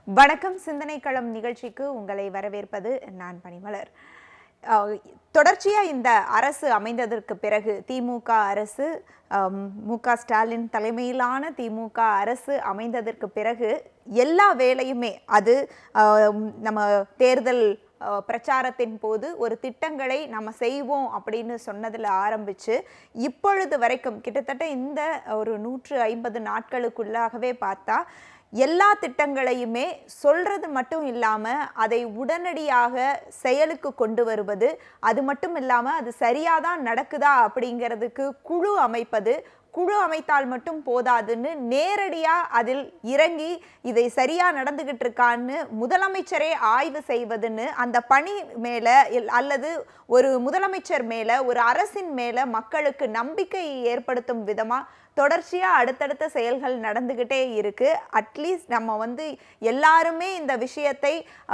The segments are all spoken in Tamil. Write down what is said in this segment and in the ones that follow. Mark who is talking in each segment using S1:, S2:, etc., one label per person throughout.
S1: வணக்கம் சிந்தனை களம் நிகழ்ச்சிக்கு உங்களை வரவேற்பது நான் பனிமலர். தொடர்ச்சியா இந்த அரசு அமைந்ததற்கு பிறகு திமுக அரசு மு.க. ஸ்டாலின் தலைமையிலான திமுக அரசு அமைந்ததற்கு பிறகு எல்லா வேலையுமே அது நம்ம தேர்தல் பிரச்சாரத்தின் போது ஒரு திட்டங்களை நம்ம செய்வோம் அப்படின்னு சொன்னதில் ஆரம்பிச்சு இப்பொழுது வரைக்கும் கிட்டத்தட்ட இந்த ஒரு 150 நாட்களுக்குள்ளாகவே பார்த்தா எல்லா திட்டங்களையுமே சொல்றது மட்டும் இல்லாம அதை உடனடியாக செயலுக்கு கொண்டு வருவது, அது மட்டும் இல்லாம அது சரியாதான் நடக்குதா அப்படிங்கிறதுக்கு குழு அமைப்பது, குழு அமைத்தால் மட்டும் போதாதுன்னு நேரடியா அதில் இறங்கி இதை சரியா நடந்துகிட்டு இருக்கான்னு முதலமைச்சரே ஆய்வு செய்வதுன்னு அந்த பணி மேல அல்லது ஒரு முதலமைச்சர் மேல ஒரு அரசின் மேல மக்களுக்கு நம்பிக்கை ஏற்படுத்தும் விதமா தொடர்ச்சியா அடுத்தடுத்த செயல்கள் நடந்துகிட்டே இருக்கு. அட்லீஸ்ட் நம்ம எல்லாருமே இந்த விஷயத்தை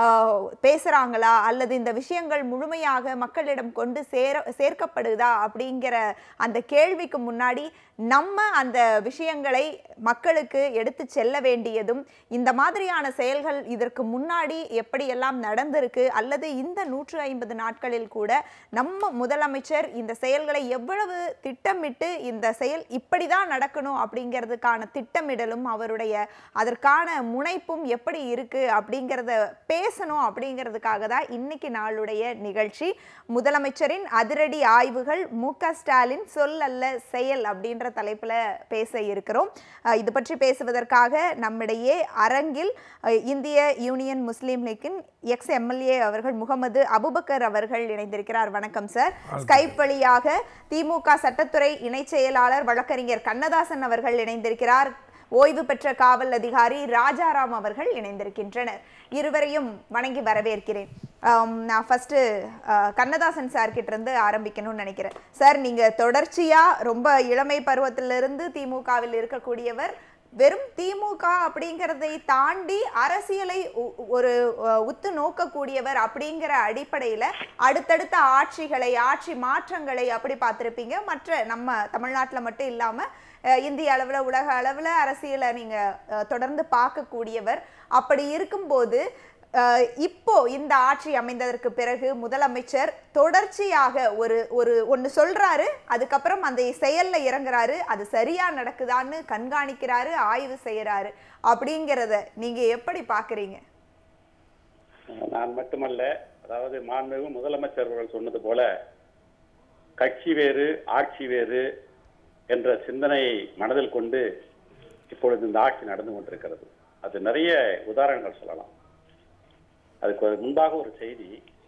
S1: பேசுறாங்களா அல்லது இந்த விஷயங்கள் முழுமையாக மக்களிடம் கொண்டு சேர்க்கப்படுதா அப்படிங்கிற அந்த கேள்விக்கு முன்னாடி நம்ம அந்த விஷயங்களை மக்களுக்கு எடுத்து செல்ல வேண்டியதும், இந்த மாதிரியான செயல்கள் இதற்கு முன்னாடி எப்படியெல்லாம் நடந்திருக்கு அல்லது இந்த 150 நாட்களில் கூட நம்ம முதலமைச்சர் இந்த செயல்களை எவ்வளவு திட்டமிட்டு இந்த செயல் இப்படிதான் நடக்கணும் அப்படிங்கிறதுக்கான திட்டமிடலும் அவருடைய அதற்கான முனைப்பும் எப்படி இருக்கு அப்படிங்கிறத பேசணும் அப்படிங்கிறதுக்காக தான் இன்னைக்கு நாளுடைய நிகழ்ச்சி. முதலமைச்சரின் அதிரடி ஆய்வுகள், மு.க. ஸ்டாலின் சொல் அல்ல செயல் அப்படின்ற தலைப்புல பேச இருக்கிறோம். இது பற்றி பேசுவதற்காக நம்மிடையே அரங்கில் இந்திய யூனியன் முஸ்லீம் லீக்கின் எக்ஸ் எம்எல்ஏ அவர்கள் முகமது அபுபக்கர் அவர்கள் இணைந்திருக்கிறார். வணக்கம் சார். ஸ்கைப் வழியாக திமுக சட்டத்துறை இணை செயலாளர் வழக்கறிஞர் கண்ணதாசன் அவர்கள் இணைந்திருக்கிறார். ஓய்வு பெற்ற காவல் அதிகாரி ராஜாராம் அவர்கள் இணைந்திருக்கின்றனர். இருவரையும் வணங்கி வரவேற்கிறேன். நான் ஃபர்ஸ்ட் கண்ணதாசன் சார் கிட்ட இருந்து ஆரம்பிக்கணும்னு நினைக்கிறேன். சார், நீங்க தொடர்ச்சியா ரொம்ப இளமை பருவத்திலிருந்து திமுகவில் இருக்கக்கூடியவர், வெறும் திமுக அப்படிங்கிறதை தாண்டி அரசியலை ஒரு உத்து நோக்கக்கூடியவர் அப்படிங்கிற அடிப்படையில அடுத்தடுத்த ஆட்சிகளை, ஆட்சி மாற்றங்களை அப்படி பார்த்திருப்பீங்க. மற்ற நம்ம தமிழ்நாட்டில் மட்டும் இல்லாம இந்திய அளவில் உலக அளவில் அரசியலை நீங்க தொடர்ந்து பார்க்கக்கூடியவர். அப்படி இருக்கும்போது இப்போ இந்த ஆட்சி அமைந்ததற்கு பிறகு முதலமைச்சர் தொடர்ச்சியாக ஒன்னு சொல்றாரு, அதுக்கப்புறம் அந்த செயல்ல இறங்குறாரு, அது சரியா நடக்குதான்னு கண்காணிக்கிறாரு, ஆய்வு செய்யறாரு. அப்படிங்கிறத நீங்க எப்படி பாக்குறீங்க?
S2: நான் மட்டுமல்ல, அதாவது மாண்புமிகு முதலமைச்சர் அவர்கள் சொன்னது போல கட்சி வேறு ஆட்சி வேறு என்ற சிந்தனையை மனதில் கொண்டு இப்பொழுது இந்த ஆட்சி நடந்து கொண்டிருக்கிறது. அது நிறைய உதாரணங்கள் சொல்லலாம். அதுக்கு முன்பாக ஒரு செய்தி.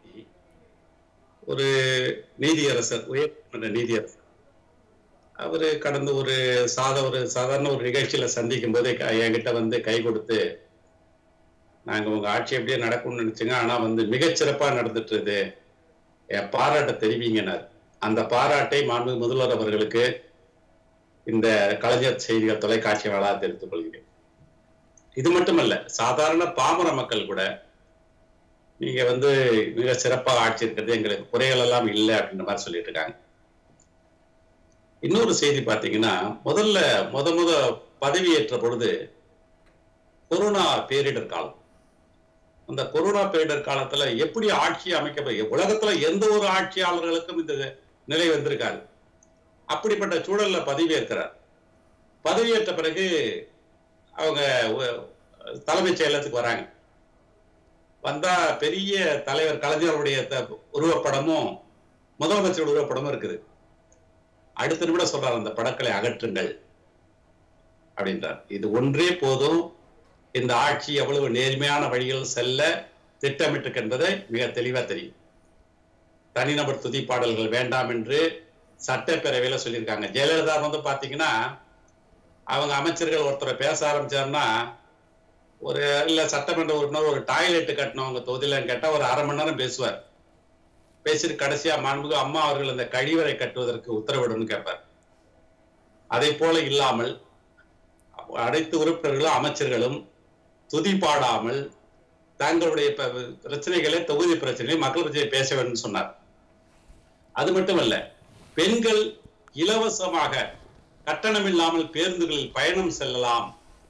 S3: ஒரு நீதியரசர், உயர்நீதிமன்ற நீதியரசர், அவரு கடந்த ஒரு சாதாரண ஒரு நிகழ்ச்சியில சந்திக்கும் போதே என்கிட்ட கை கொடுத்து, நாங்க உங்க ஆட்சி எப்படியே நடக்கும்னு நினைச்சுங்க, ஆனா மிகச்சிறப்பா நடந்துட்டு என் பாராட்ட தெரிவிங்கன்னார். அந்த பாராட்டை மாண்புமிகு முதல்வர் அவர்களுக்கு இந்த கலைஞர் செய்திகள் தொலைக்காட்சி வாயிலாக தெரிவித்துக் கொள்கிறேன். இது மட்டுமல்ல, சாதாரண பாமர மக்கள் கூட நீங்க மிக சிறப்பாக ஆட்சி இருக்கிறது, எங்களுக்கு குறைகள் எல்லாம் இல்லை அப்படின்ற மாதிரி சொல்லிட்டு இருக்காங்க. இன்னொரு செய்தி பார்த்தீங்கன்னா, முத பதவியேற்ற பொழுது கொரோனா பேரிடர் காலம். அந்த கொரோனா பேரிடர் காலத்துல எப்படி ஆட்சி அமைக்க, உலகத்துல எந்த ஒரு ஆட்சியாளர்களுக்கும் இந்த நிலை வந்திருக்காது. அப்படிப்பட்ட சூழல்ல பதவியேற்கிறார். பதவியேற்ற பிறகு அவங்க தலைமைச் செயலகத்துக்கு வராங்க. வந்தா பெரிய தலைவர் கலைஞருடைய உருவப்படமும் முதலமைச்சர் உருவப்படமும் இருக்குது. அடுத்த நிமிடம் சொல்றாரு, அந்த படங்களை அகற்றுங்கள் அப்படின்றார். இது ஒன்றே போதும் இந்த ஆட்சி எவ்வளவு நேர்மையான வழியில் செல்ல திட்டமிட்டு என்பதை மிக தெளிவா தெரியும். தனிநபர் துதிப்பாடல்கள் வேண்டாம் என்று சட்டப்பேரவையில சொல்லியிருக்காங்க. ஜெயலலிதா பாத்தீங்கன்னா, அவங்க அமைச்சர்கள் ஒருத்தரை பேச ஆரம்பிச்சாருன்னா, சட்டமன்ற உறுப்பினர் ஒரு டாய்லெட் கட்டணும் அவங்க தொகுதியிலன்னு கேட்டா ஒரு அரை மணி நேரம் பேசுவார். பேசிட்டு கடைசியா மாண்புமிகு அம்மா அவர்கள் அந்த கழிவறை கட்டுவதற்கு உத்தரவிடணும்னு கேட்பார். அதை போல இல்லாமல் அனைத்து உறுப்பினர்களும் அமைச்சர்களும் துதி பாடாமல் தங்களுடைய பிரச்சனைகளை, தொகுதி பிரச்சனைகளை, மக்கள் பிரச்சனையை பேச வேண்டும் சொன்னார். அது மட்டுமல்ல, பெண்கள் இலவசமாக கட்டணம் இல்லாமல் பேருந்துகளில் பயணம் செல்லலாம்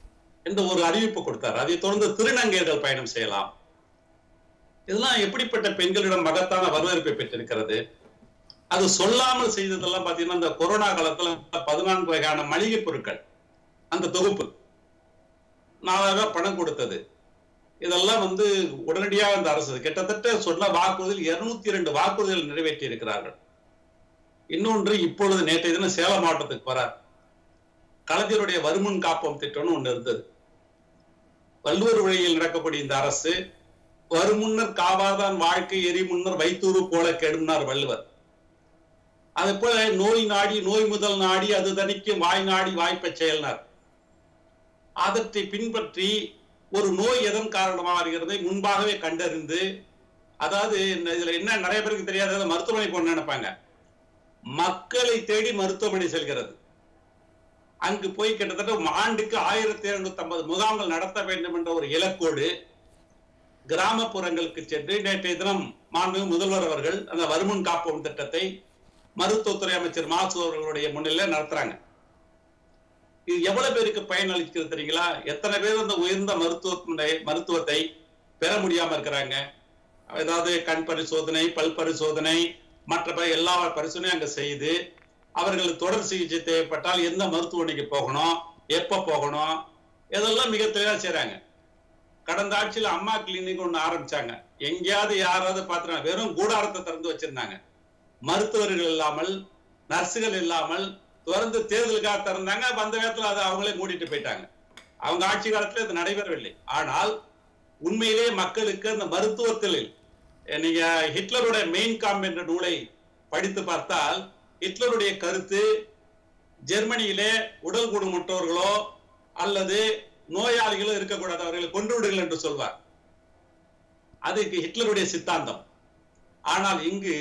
S3: என்ற ஒரு அறிவிப்பு கொடுத்தார். அதை தொடர்ந்து திருநங்கையர்கள் பயணம் செய்யலாம். இதெல்லாம் எப்படிப்பட்ட பெண்களிடம் மகத்தான வரவேற்பை பெற்றிருக்கிறது. அது சொல்லாமல் செய்ததெல்லாம் பாத்தீங்கன்னா இந்த கொரோனா காலத்துல 14 வகையான மளிகை பொருட்கள் அந்த தொகுப்பு 4000 பணம் கொடுத்தது. இதெல்லாம் உடனடியாக அந்த அரசு கிட்டத்தட்ட சொன்ன வாக்குறுதியில் 202 வாக்குறுதிகள் நிறைவேற்றி இருக்கிறார்கள். இன்னொன்று இப்பொழுது நேற்றைய தினம் சேலம் மாவட்டத்துக்கு வரார். கலைஞருடைய வருமுன் காப்போம் திட்டம்னு ஒண்ணு இருந்தது. வள்ளுவர் வழியில் நடக்கக்கூடிய இந்த அரசு வருமுன்னர் காவாதான் வாழ்க்கை எரி முன்னர் வைத்தூறு போல கெடுனார் வள்ளுவர். அது போல நோய் நாடி நோய் முதல் நாடி அது தணிக்கும் வாய் நாடி வாய்ப்பை செயல்னார். அதற்றை பின்பற்றி ஒரு நோய் எதன் காரணமாக வருகிறதை முன்பாகவே கண்டறிந்து, அதாவது இதுல என்ன நிறைய பேருக்கு தெரியாத மருத்துவமனை போன நினைப்பாங்க, மக்களை தேடி மருத்துவமனை செல்கிறது. அங்கு போய் கிட்டத்தட்ட ஆண்டுக்கு 1250 முகாம்கள் நடத்த வேண்டும் என்ற ஒரு இலக்கோடு கிராமப்புறங்களுக்கு சென்று நேற்றைய தினம் மாண்புமிகு முதல்வர் அவர்கள் அந்த வருமுன் காப்போம் திட்டத்தை மருத்துவத்துறை அமைச்சர் மாசு அவர்களுடைய முன்னிலையில் நடத்துறாங்க. இது எவ்வளவு பேருக்கு பயன் அளிக்கிறது தெரியுங்களா? எத்தனை பேர் அந்த உயர்ந்த மருத்துவத்தை பெற முடியாம இருக்கிறாங்க. அதாவது கண் பரிசோதனை, பல் பரிசோதனை, மற்ற எல்லா பரிசோதனையும் அங்க செய்து அவர்களுக்கு தொடர் சிகிச்சை தேவைப்பட்டால் எந்த மருத்துவமனைக்கு போகணும், எப்ப போகணும், இதெல்லாம் மிக தெளிவா செய்யறாங்க. கடந்த ஆட்சியில் அம்மா கிளினிக் ஒண்ணு ஆரம்பிச்சாங்க. எங்கேயாவது யாராவது பாத்துறாங்க, வெறும் கூடாரத்தை திறந்து வச்சிருந்தாங்க. மருத்துவர்கள் இல்லாமல், நர்சுகள் இல்லாமல் தொடர்ந்து தேர்தலுக்காக திறந்தாங்க. அந்த நேரத்தில் அதை அவங்களே மூடிட்டு போயிட்டாங்க. அவங்க ஆட்சி காலத்தில் இது நடைபெறவில்லை. ஆனால் உண்மையிலே மக்களுக்கு அந்த மருத்துவத்தில் நீங்க ஹிட்லருடைய மெயின் காம்ப் என்ற நூலை படித்து பார்த்தால் ஹிட்லருடைய கருத்து ஜெர்மனியிலே உடல் ஊனமுற்றவர்களோ அல்லது நோயாளிகளோ இருக்கக்கூடாது, அவர்களை கொன்று விடுங்கள் என்று சொல்வார். அதுக்கு ஹிட்லருடைய சித்தாந்தம். ஆனால் இங்கு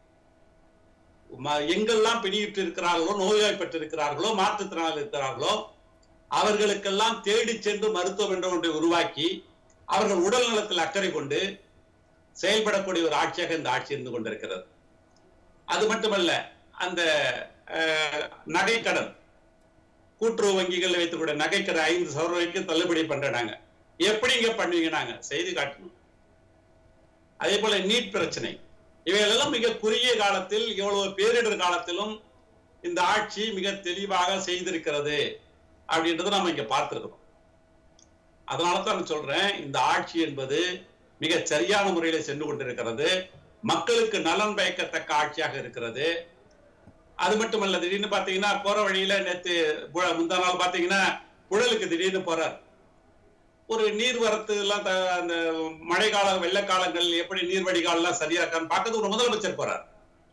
S3: எங்கெல்லாம் பிடியிட்டு இருக்கிறார்களோ, நோய்வாய்ப்பட்டு இருக்கிறார்களோ, மாற்றுத்திறனாளி இருக்கிறார்களோ அவர்களுக்கெல்லாம் தேடி சென்று மருத்துவம் என்ற ஒன்றை உருவாக்கி அவர்கள் உடல் நலத்தில் அக்கறை கொண்டு செயல்படக்கூடிய ஒரு ஆட்சியாக இந்த ஆட்சி இருந்து கொண்டிருக்கிறது. அது மட்டுமல்ல, அந்த நகைக்கடன், கூட்டுறவு வங்கிகள் வைத்துக்கூடிய நகைக்கடன் 5 சவரன் வரைக்கும் தள்ளுபடி பண்றாங்க. எப்படிங்க பண்ணுவீங்க? நாங்க செய்து காட்டணும். அதே போல நீட் பிரச்சனை, இவைகளெல்லாம் மிக குறுகிய காலத்தில், இவ்வளவு பேரிடர் காலத்திலும் இந்த ஆட்சி மிக தெளிவாக செய்திருக்கிறது அப்படின்றத நம்ம இங்க பார்த்திருக்கிறோம். அதனாலதான் நான் சொல்றேன், இந்த ஆட்சி என்பது மிக சரியான முறையில சென்று கொண்டிருக்கிறது. மக்களுக்கு நலன் பயக்கத்தக்க ஆட்சியாக இருக்கிறது. அது மட்டுமல்ல, திடீர்னு பாத்தீங்கன்னா போற வழியில நேற்று முந்தா நாள் பாத்தீங்கன்னா புழலுக்கு திடீர்னு போறார். ஒரு நீர்வரத்து எல்லாம் அந்த மழைக்கால வெள்ளக்காலங்கள் எப்படி நீர் வடிகால் எல்லாம் சரியா இருக்கான்னு பார்க்கறது ஒரு முதலமைச்சர் போறார்.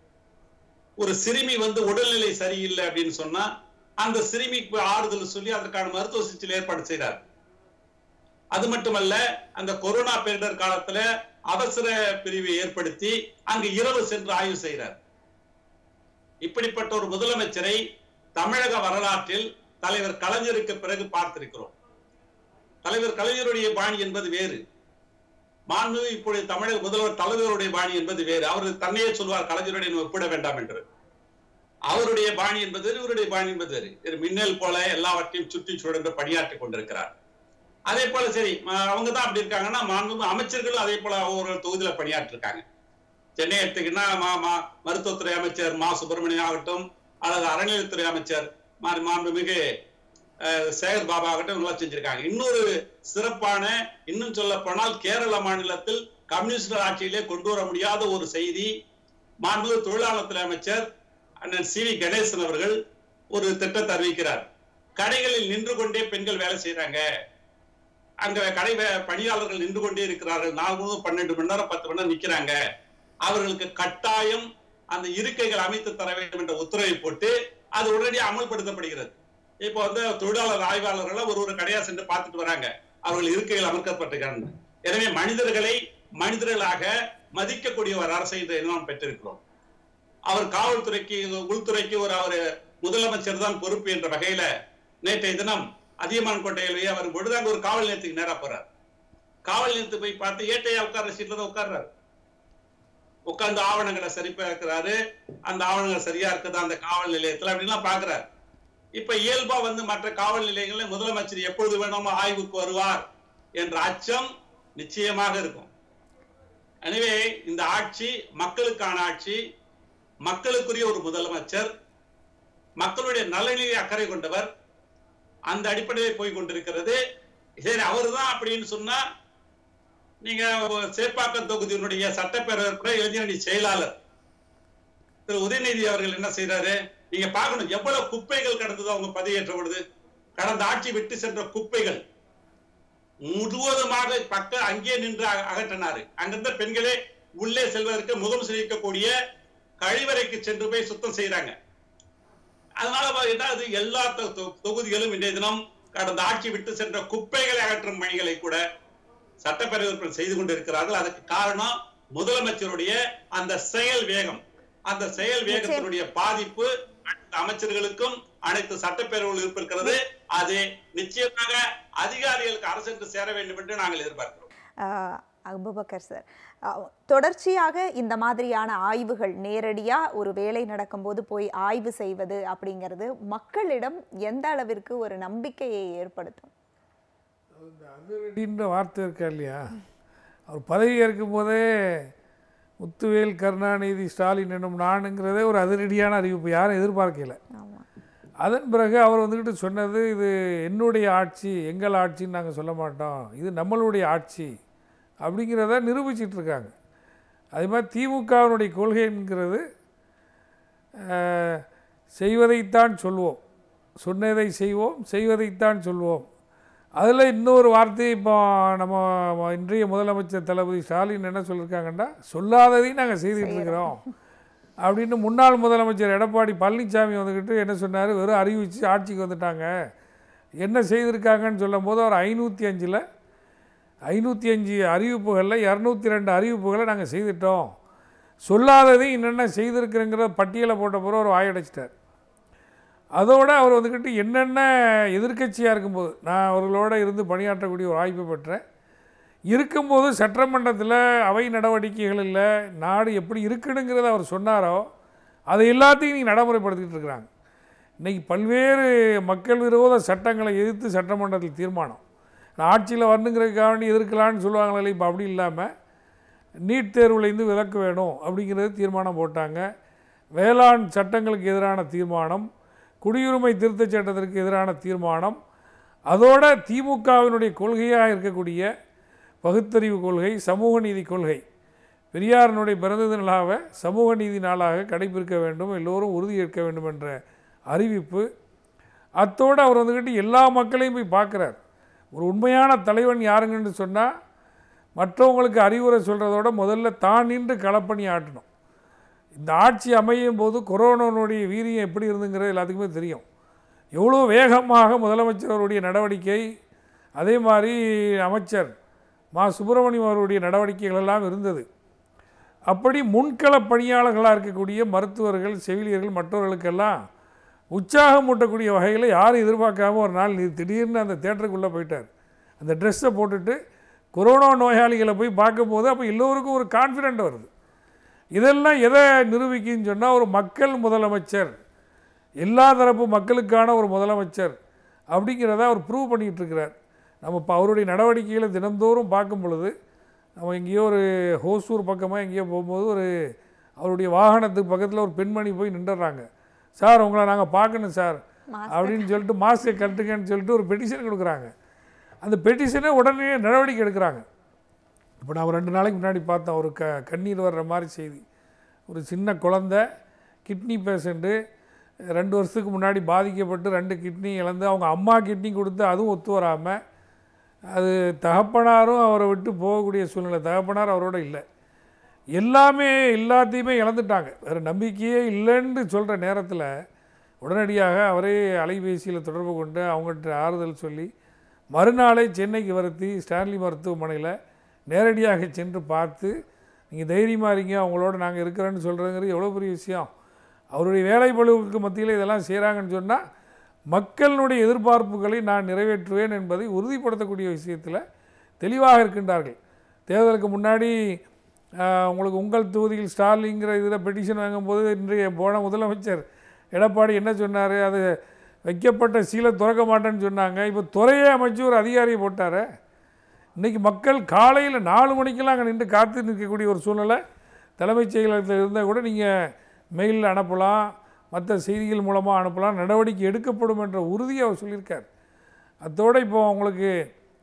S3: ஒரு சிறுமி உடல்நிலை சரியில்லை அப்படின்னு சொன்னா அந்த சிறுமிக்கு ஆறுதல் சொல்லி அதற்கான மருத்துவ சிகிச்சை ஏற்பாடு செய்யறார். அது மட்டுமல்ல, அந்த கொரோனா பேரிடர் காலத்துல அவசர பிரிவை ஏற்படுத்தி அங்கு இரவு சென்று ஆய்வு செய்கிறார். இப்படிப்பட்ட ஒரு முதலமைச்சரை தமிழக வரலாற்றில் தலைவர் கலைஞருக்கு பிறகு பார்த்திருக்கிறோம். தலைவர் கலைஞருடைய பாணி என்பது வேறு, மாண்புமிகு இப்பொழுது தமிழக முதல்வர் தலைவருடைய பாணி என்பது வேறு. அவர் தன்னையே சொல்வார், கலைஞருடைய ஒப்பிட வேண்டாம் என்று. அவருடைய பாணி என்பது இவருடைய பாணி என்பது வேறு. மின்னல் போல எல்லாவற்றையும் சுற்றி சுழன்று பணியாற்றிக் கொண்டிருக்கிறார். அதே போல சரி, அவங்க தான் அப்படி இருக்காங்கன்னா மாண்புமிகு அமைச்சர்களும் அதே போல ஒவ்வொரு தொகுதியில பணியாற்றி இருக்காங்க. சென்னை எடுத்துக்கிட்டா மருத்துவத்துறை அமைச்சர் மா சுப்பிரமணியம் ஆகட்டும், அல்லது அறநிலையத்துறை அமைச்சர் மாண்புமிகு சேகர் பாபா ஆகட்டும், இவங்களாம் செஞ்சிருக்காங்க. இன்னொரு சிறப்பான, இன்னும் சொல்ல போனால் கேரள மாநிலத்தில் கம்யூனிஸ்ட் ஆட்சியிலே கொண்டு வர முடியாத ஒரு செய்தி, மாண்புமிகு தொழிலாளர் துறை அமைச்சர் அண்ணன் சி.வி. கணேசன் அவர்கள் ஒரு திட்டத்தை அறிவிக்கிறார். கடைகளில் நின்று கொண்டே பெண்கள் வேலை செய்யறாங்க, அங்க கடை பணியாளர்கள் நின்று கொண்டே இருக்கிறார்கள், நாள் முழுவதும் 12 மணி நேரம் 10 மணி நேரம் நிக்கிறாங்க, அவர்களுக்கு கட்டாயம் அந்த இருக்கைகள் அமைத்து தர வேண்டும் என்ற உத்தரவை போட்டு அது உடனடியாக அமல்படுத்தப்படுகிறது. இப்போ தொழிலாளர் ஆய்வாளர்கள் ஒரு கடையா சென்று பார்த்துட்டு வராங்க, அவர்கள் இருக்கைகள் அமர்த்தப்பட்டிருக்காங்க. எனவே மனிதர்களை மனிதர்களாக மதிக்கக்கூடிய ஒரு அரசை நாம் பெற்றிருக்கிறோம். அவர் காவல்துறைக்கு, உள்துறைக்கு அவர் முதலமைச்சர் தான் பொறுப்பு என்ற வகையில நேற்றைய தினம் அதியமான் கோட்டையில் அவர் பொழுதாங்க ஒரு காவல் நிலையத்துக்கு நேரா போறார். காவல் நிலையத்துக்கு போய் பார்த்து ஏட்டையா உட்கார்ற சீட்ல தான் உட்கார்றாரு. உட்கார்ந்து ஆவணங்களை சரி பார்க்கிறாரு. அந்த ஆவணங்கள் சரியா இருக்குதா அந்த காவல் நிலையத்துல அப்படின்லாம் பாக்குறாரு. இப்ப இயல்பா வந்து மற்ற காவல் நிலையங்களில் முதலமைச்சர் எப்பொழுது வேணுமோ ஆய்வுக்கு வருவார் என்ற அச்சம் நிச்சயமாக இருக்கும். எனவே இந்த ஆட்சி மக்களுக்கான ஆட்சி, மக்களுக்குரிய ஒரு முதலமைச்சர், மக்களுடைய நலனிலே அக்கறை கொண்டவர், அந்த அடிப்படையில் போய் கொண்டிருக்கிறது. சரி, அவர்தான் அப்படின்னு சொன்னா நீங்க சேப்பாக்கம் தொகுதியினுடைய சட்டப்பேரவை இளைஞரணி செயலாளர் திரு உதயநிதி அவர்கள் என்ன செய்யறாரு? நீங்க பார்க்கணும் எவ்வளவு குப்பைகள் கடந்ததோ அவங்க பதவியேற்ற பொழுது. கடந்த ஆட்சி விட்டு சென்ற குப்பைகள் முழுவதுமாக அங்கே நின்று அகற்றினாரு. அங்கிருந்த பெண்களே உள்ளே செல்வதற்கு முகம் சுழிக்கக்கூடிய கழிவறைக்கு சென்று போய் சுத்தம் செய்யறாங்க. அதனால என்ன, எல்லா தொகுதிகளும் இன்றைய தினம் கடந்த ஆட்சி விட்டு சென்ற குப்பைகளை அகற்றும் பணிகளை கூட சட்டப்பேரவை உறுப்பினர் செய்து கொண்டிருக்கிறார்கள். அதுக்கு காரணம் முதலமைச்சருடைய அந்த செயல் வேகம். அந்த செயல் வேகத்தினுடைய பாதிப்பு அமைச்சர்களுக்கும் அனைத்து சட்டப்பேரவையில் இருக்கிறது. அது நிச்சயமாக அதிகாரிகளுக்கு அரசு சேர வேண்டும் என்று நாங்கள் எதிர்பார்க்கிறோம்.
S1: அபூபக்கர் சார், தொடர்ச்சியாக இந்த மாதிரியான ஆய்வுகள் நேரடியாக ஒரு வேலை நடக்கும்போது போய் ஆய்வு செய்வது அப்படிங்கிறது மக்களிடம் எந்த அளவிற்கு ஒரு நம்பிக்கையை ஏற்படுத்தும்?
S4: அதிரடின்ற வார்த்தை இருக்கா இல்லையா, அவர் பதவி ஏற்கும் போதே முத்துவேல் கருணாநிதி ஸ்டாலின் என்னும் நானுங்கிறதே ஒரு அதிரடியான அறிவிப்பு, யாரும் எதிர்பார்க்கல. அதன் பிறகு அவர் வந்துக்கிட்டு சொன்னது, இது என்னுடைய ஆட்சி, எங்கள் ஆட்சின்னு நாங்கள் சொல்ல மாட்டோம், இது நம்மளுடைய ஆட்சி அப்படிங்கிறத நிரூபிச்சிட்ருக்காங்க. அதே மாதிரி திமுகவினுடைய கொள்கைங்கிறது செய்வதைத்தான் சொல்வோம், சொன்னதை செய்வோம், செய்வதைத்தான் சொல்வோம். அதில் இன்னொரு வார்த்தை இப்போ நம்ம இன்றைய முதலமைச்சர் தளபதி ஸ்டாலின் என்ன சொல்லியிருக்காங்கன்னா, சொல்லாததையும் நாங்கள் செய்துகிட்ருக்கிறோம் அப்படின்னு முன்னாள் முதலமைச்சர் எடப்பாடி பழனிசாமி வந்துக்கிட்டு என்ன சொன்னார், வெறும் அறிவிச்சு ஆட்சிக்கு வந்துட்டாங்க, என்ன செய்திருக்காங்கன்னு சொல்லும் போது அவர் 505 அறிவிப்புகளில் 202 அறிவிப்புகளை நாங்கள் செய்துட்டோம், சொல்லாததையும் என்னென்ன செய்திருக்கிறேங்கிற பட்டியலை போட்ட பிறகு அவர் வாயடைச்சிட்டார். அதோடு அவர் வந்துக்கிட்டு என்னென்ன எதிர்க்கட்சியாக இருக்கும்போது, நான் அவர்களோடு இருந்து பணியாற்றக்கூடிய ஒரு வாய்ப்பு பெற்றேன், இருக்கும்போது சட்டமன்றத்தில் அவை நடவடிக்கைகளில் நாடு எப்படி இருக்குனுங்கிறத அவர் சொன்னாரோ அதை எல்லாத்தையும் நீங்கள் நடைமுறைப்படுத்திக்கிட்டு இருக்கிறாங்க. இன்றைக்கி பல்வேறு மக்கள் விரோத சட்டங்களை எதிர்த்து சட்டமன்றத்தில் தீர்மானம், ஆட்சியில் வரணுங்கிறதுக்காக வேண்டி எதிர்க்கலான்னு சொல்லுவாங்களே, இப்போ அப்படி இல்லாமல் நீட் தேர்வுலேருந்து விலக்கு வேணும் அப்படிங்கிறது தீர்மானம் போட்டாங்க. வேளாண் சட்டங்களுக்கு எதிரான தீர்மானம், குடியுரிமை திருத்தச் சட்டத்திற்கு எதிரான தீர்மானம், அதோட திமுகவினுடைய கொள்கையாக இருக்கக்கூடிய பகுத்தறிவு கொள்கை, சமூக நீதி கொள்கை, பெரியாரினுடைய பிறந்த நாளாக சமூக நீதி நாளாக கடைபிடிக்க வேண்டும், எல்லோரும் உறுதியேற்க வேண்டும் என்ற அறிவிப்பு. அத்தோடு அவர் வந்துக்கிட்டு எல்லா மக்களையும் போய் பார்க்குறார். ஒரு உண்மையான தலைவன் யாருங்கன்னு சொன்னால் மற்றவங்களுக்கு அறிவுரை சொல்கிறதோட முதல்ல தான் நின்று களப்பணி ஆட்டணும். இந்த ஆட்சி அமையும் போது கொரோனாவுடைய வீரியம் எப்படி இருந்துங்கிறது எல்லாத்துக்குமே தெரியும். எவ்வளோ வேகமாக முதலமைச்சர் அவருடைய நடவடிக்கை, அதே மாதிரி அமைச்சர் மா சுப்பிரமணியம் அவருடைய நடவடிக்கைகள் எல்லாம் இருந்தது. அப்படி முன்கள பணியாளர்களாக இருக்கக்கூடிய மருத்துவர்கள், செவிலியர்கள், மற்றவர்களுக்கெல்லாம் உற்சாகம் மூட்டக்கூடிய வகையில் யாரும் எதிர்பார்க்காம ஒரு நாள் திடீர்னு அந்த தேட்டருக்குள்ளே போயிட்டார். அந்த ட்ரெஸ்ஸை போட்டுட்டு கொரோனா நோயாளிகளை போய் பார்க்கும்போது அப்போ எல்லோருக்கும் ஒரு கான்ஃபிடென்ட் வருது. இதெல்லாம் எதை நிரூபிக்குன்னு சொன்னால், ஒரு மக்கள் முதலமைச்சர், எல்லா தரப்பு மக்களுக்கான ஒரு முதலமைச்சர் அப்படிங்கிறத அவர் ப்ரூவ் பண்ணிகிட்ருக்கிறார். நம்ம இப்போ அவருடைய நடவடிக்கைகளை தினந்தோறும் பார்க்கும் பொழுது, நம்ம எங்கேயோ ஒரு ஹோசூர் பக்கமாக எங்கேயோ போகும்போது ஒரு அவருடைய வாகனத்துக்கு பக்கத்தில் ஒரு பெண்மணி போய் நின்றுடுறாங்க. சார் உங்களை நாங்கள் பார்க்கணும் சார் அப்படின்னு சொல்லிட்டு மாஸ்கை கட்டுங்கன்னு சொல்லிட்டு ஒரு பெட்டிஷன் கொடுக்குறாங்க. அந்த பெட்டிஷனை உடனே நடவடிக்கை எடுக்கிறாங்க. இப்போ நான் ஒரு 2 நாளைக்கு முன்னாடி பார்த்தேன், ஒரு கண்ணீர் வர்ற மாதிரி செய்தி. ஒரு சின்ன குழந்தை, கிட்னி பேஷண்ட்டு, 2 வருஷத்துக்கு முன்னாடி பாதிக்கப்பட்டு 2 கிட்னி இழந்து அவங்க அம்மா கிட்னி கொடுத்து அதுவும் ஒத்து வராமல், அது தகப்பனாரும் அவரை விட்டு போகக்கூடிய சூழ்நிலை, தகப்பனார் அவரோட இல்லை, எல்லாத்தையுமே இழந்துட்டாங்க. வேறு நம்பிக்கையே இல்லைன்னு சொல்கிற நேரத்தில் உடனடியாக அவரே அலைபேசியில் தொடர்பு கொண்டு அவங்கள்ட்ட ஆறுதல் சொல்லி மறுநாளை சென்னைக்கு வருத்தி ஸ்டான்லி மருத்துவமனையில் நேரடியாக சென்று பார்த்து, நீங்கள் தைரியமாக இருங்க, அவங்களோட நாங்கள் இருக்கிறேன்னு சொல்கிறதுங்கிறது எவ்வளோ பெரிய விஷயம். அவருடைய வேலைப்பளுவுக்கு மத்தியில் இதெல்லாம் செய்கிறாங்கன்னு சொன்னால் மக்களுடைய எதிர்பார்ப்புகளை நான் நிறைவேற்றுவேன் என்பதை உறுதிப்படுத்தக்கூடிய விஷயத்தில் தெளிவாக இருக்கின்றார்கள். தேர்தலுக்கு முன்னாடி உங்களுக்கு உங்கள் தொகுதியில் ஸ்டாலிங்கிற இதில் பெட்டிஷன் வாங்கும்போது இன்றைய போன முதலமைச்சர் எடப்பாடி என்ன சொன்னார், அது வைக்கப்பட்ட சீலை திறக்க மாட்டேன்னு சொன்னாங்க. இப்போ துறையை அமைச்சு ஒரு அதிகாரியை போட்டார். இன்றைக்கி மக்கள் காலையில் 4 மணிக்கெல்லாம் அங்கே நின்று காத்து நிற்கக்கூடிய ஒரு சூழ்நிலை தலைமைச் செயலகத்தில் இருந்தால் கூட நீங்கள் மெயிலில் அனுப்பலாம், மற்ற செய்திகள் மூலமாக அனுப்பலாம், நடவடிக்கை எடுக்கப்படும் என்ற உறுதியை அவர் சொல்லியிருக்கார். அதோடு இப்போ உங்களுக்கு